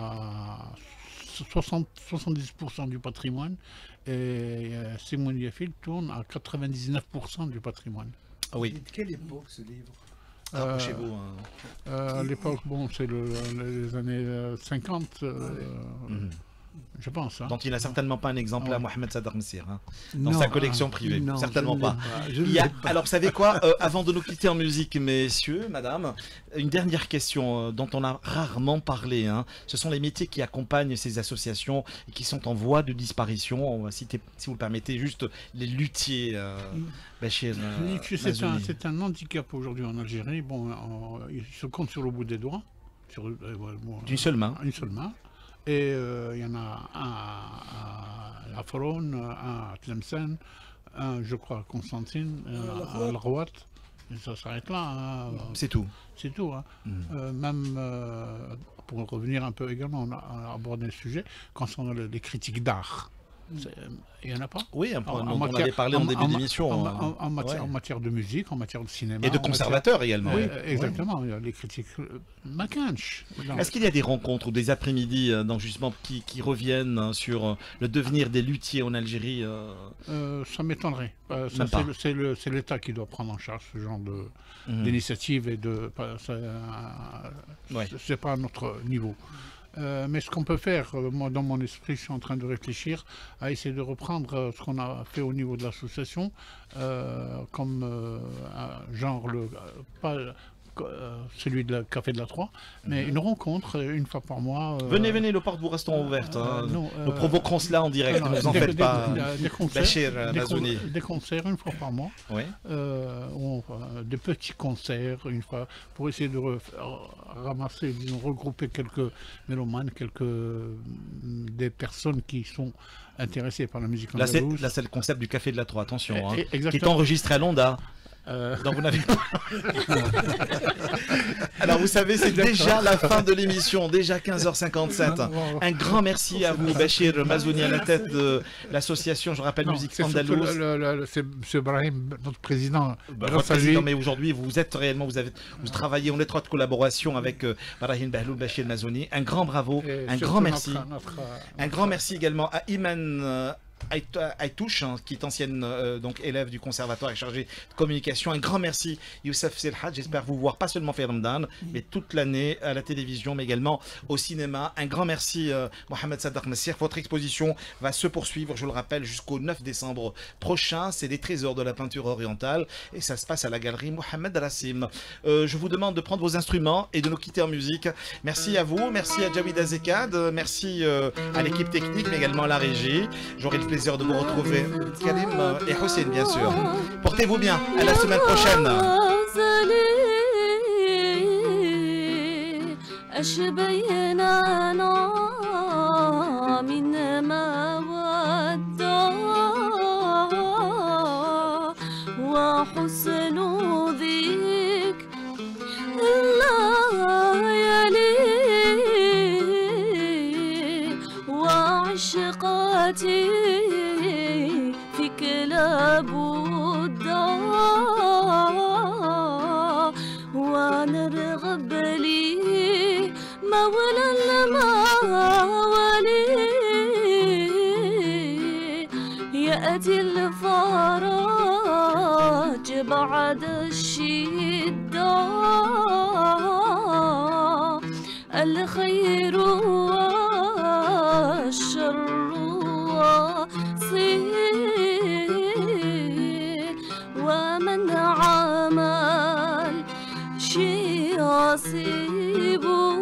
70% du patrimoine et Simon Yeffield tourne à 99% du patrimoine. Ah oui. Et de quelle époque ce livre? Approchez-vous. À l'époque, bon, c'est les années 50, je pense. Hein. Donc il n'a certainement pas un exemplaire, Mohamed Sadar Messir, hein, dans Non, sa collection privée. non, Certainement je ne pas. l'ai pas, je ne l'ai pas. Alors, vous savez quoi, avant de nous quitter en musique, messieurs, madame, une dernière question dont on a rarement parlé. Hein. Ce sont les métiers qui accompagnent ces associations et qui sont en voie de disparition. On va citer, si vous le permettez, juste les luthiers. Bachir, Mazouni. C'est un handicap aujourd'hui en Algérie. Bon, il se compte sur le bout des doigts. D'une seule main. Une seule main. Et il y en a un à La Foronne, un à Tlemcen, un, je crois, à Constantine, à La Rouat. Et ça s'arrête là. Hein. C'est tout. C'est tout. Hein. Même, pour revenir un peu également, on a abordé le sujet, concernant les critiques d'art. Il n'y en a pas? Oui, on avait parlé en début d'émission. En matière de musique, en matière de cinéma. Et de conservateurs également. Oui, exactement. Il y a les critiques. Macanch. Est-ce qu'il y a des rencontres ou des après-midi justement qui reviennent sur le devenir des luthiers en Algérie Ça m'étonnerait. C'est l'État qui doit prendre en charge ce genre d'initiative et c'est pas à notre niveau. Mais ce qu'on peut faire, moi dans mon esprit, je suis en train de réfléchir à essayer de reprendre ce qu'on a fait au niveau de l'association, comme genre celui de la Café de la Troie, mais une rencontre une fois par mois. Venez, les portes vous resteront ouvertes. Nous provoquerons cela en direct, ne vous en faites pas. Bachir Mazouni. Des concerts une fois par mois. Oui. Des petits concerts une fois pour essayer de ramasser, disons, regrouper quelques mélomanes, des personnes qui sont intéressées par la musique andalouse. Là, c'est le concept du Café de la Troie, attention, hein, qui est Exactement. enregistré à Londa. Donc vous n'avez pas. Alors vous savez, c'est déjà la fin de l'émission, déjà 15h57. Un grand merci à vous, Bachir Mazouni, à la tête de l'association, je rappelle, Musique Andalouse. C'est M. Brahim, notre président. Votre président, mais aujourd'hui, vous êtes réellement, vous travaillez en étroite collaboration avec Brahim Bahloul, Bachir Mazouni. Un grand bravo, un grand merci. Un grand merci également à Iman Aïtouche, qui est ancienne donc élève du conservatoire et chargée de communication. Un grand merci Youssef Selhad, j'espère vous voir pas seulement faire Ramadan, mais toute l'année à la télévision, mais également au cinéma. Un grand merci Mohamed Sadaq Nassir. Votre exposition va se poursuivre, je le rappelle, jusqu'au 9 décembre prochain. C'est des trésors de la peinture orientale et ça se passe à la galerie Mohamed Rassim. Je vous demande de prendre vos instruments et de nous quitter en musique. Merci à vous, merci à Jawid Azekad, merci à l'équipe technique, mais également à la régie. J'aurai le plaisir de vous retrouver, Karim et Hussein, bien sûr. Portez-vous bien, à la semaine prochaine. عشقاتي فيك لابد ونرغب لي مولى الموالي يأتي الفرج بعد الشدة الخير والشر وصير ومن عمل شي يصيبه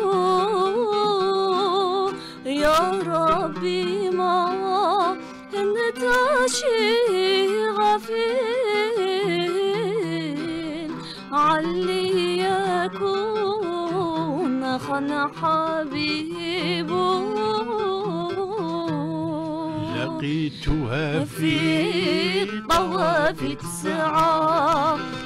يا ربي ما انت شي غفير علي يكون خن حبيبه لقيتها في طواف تسعى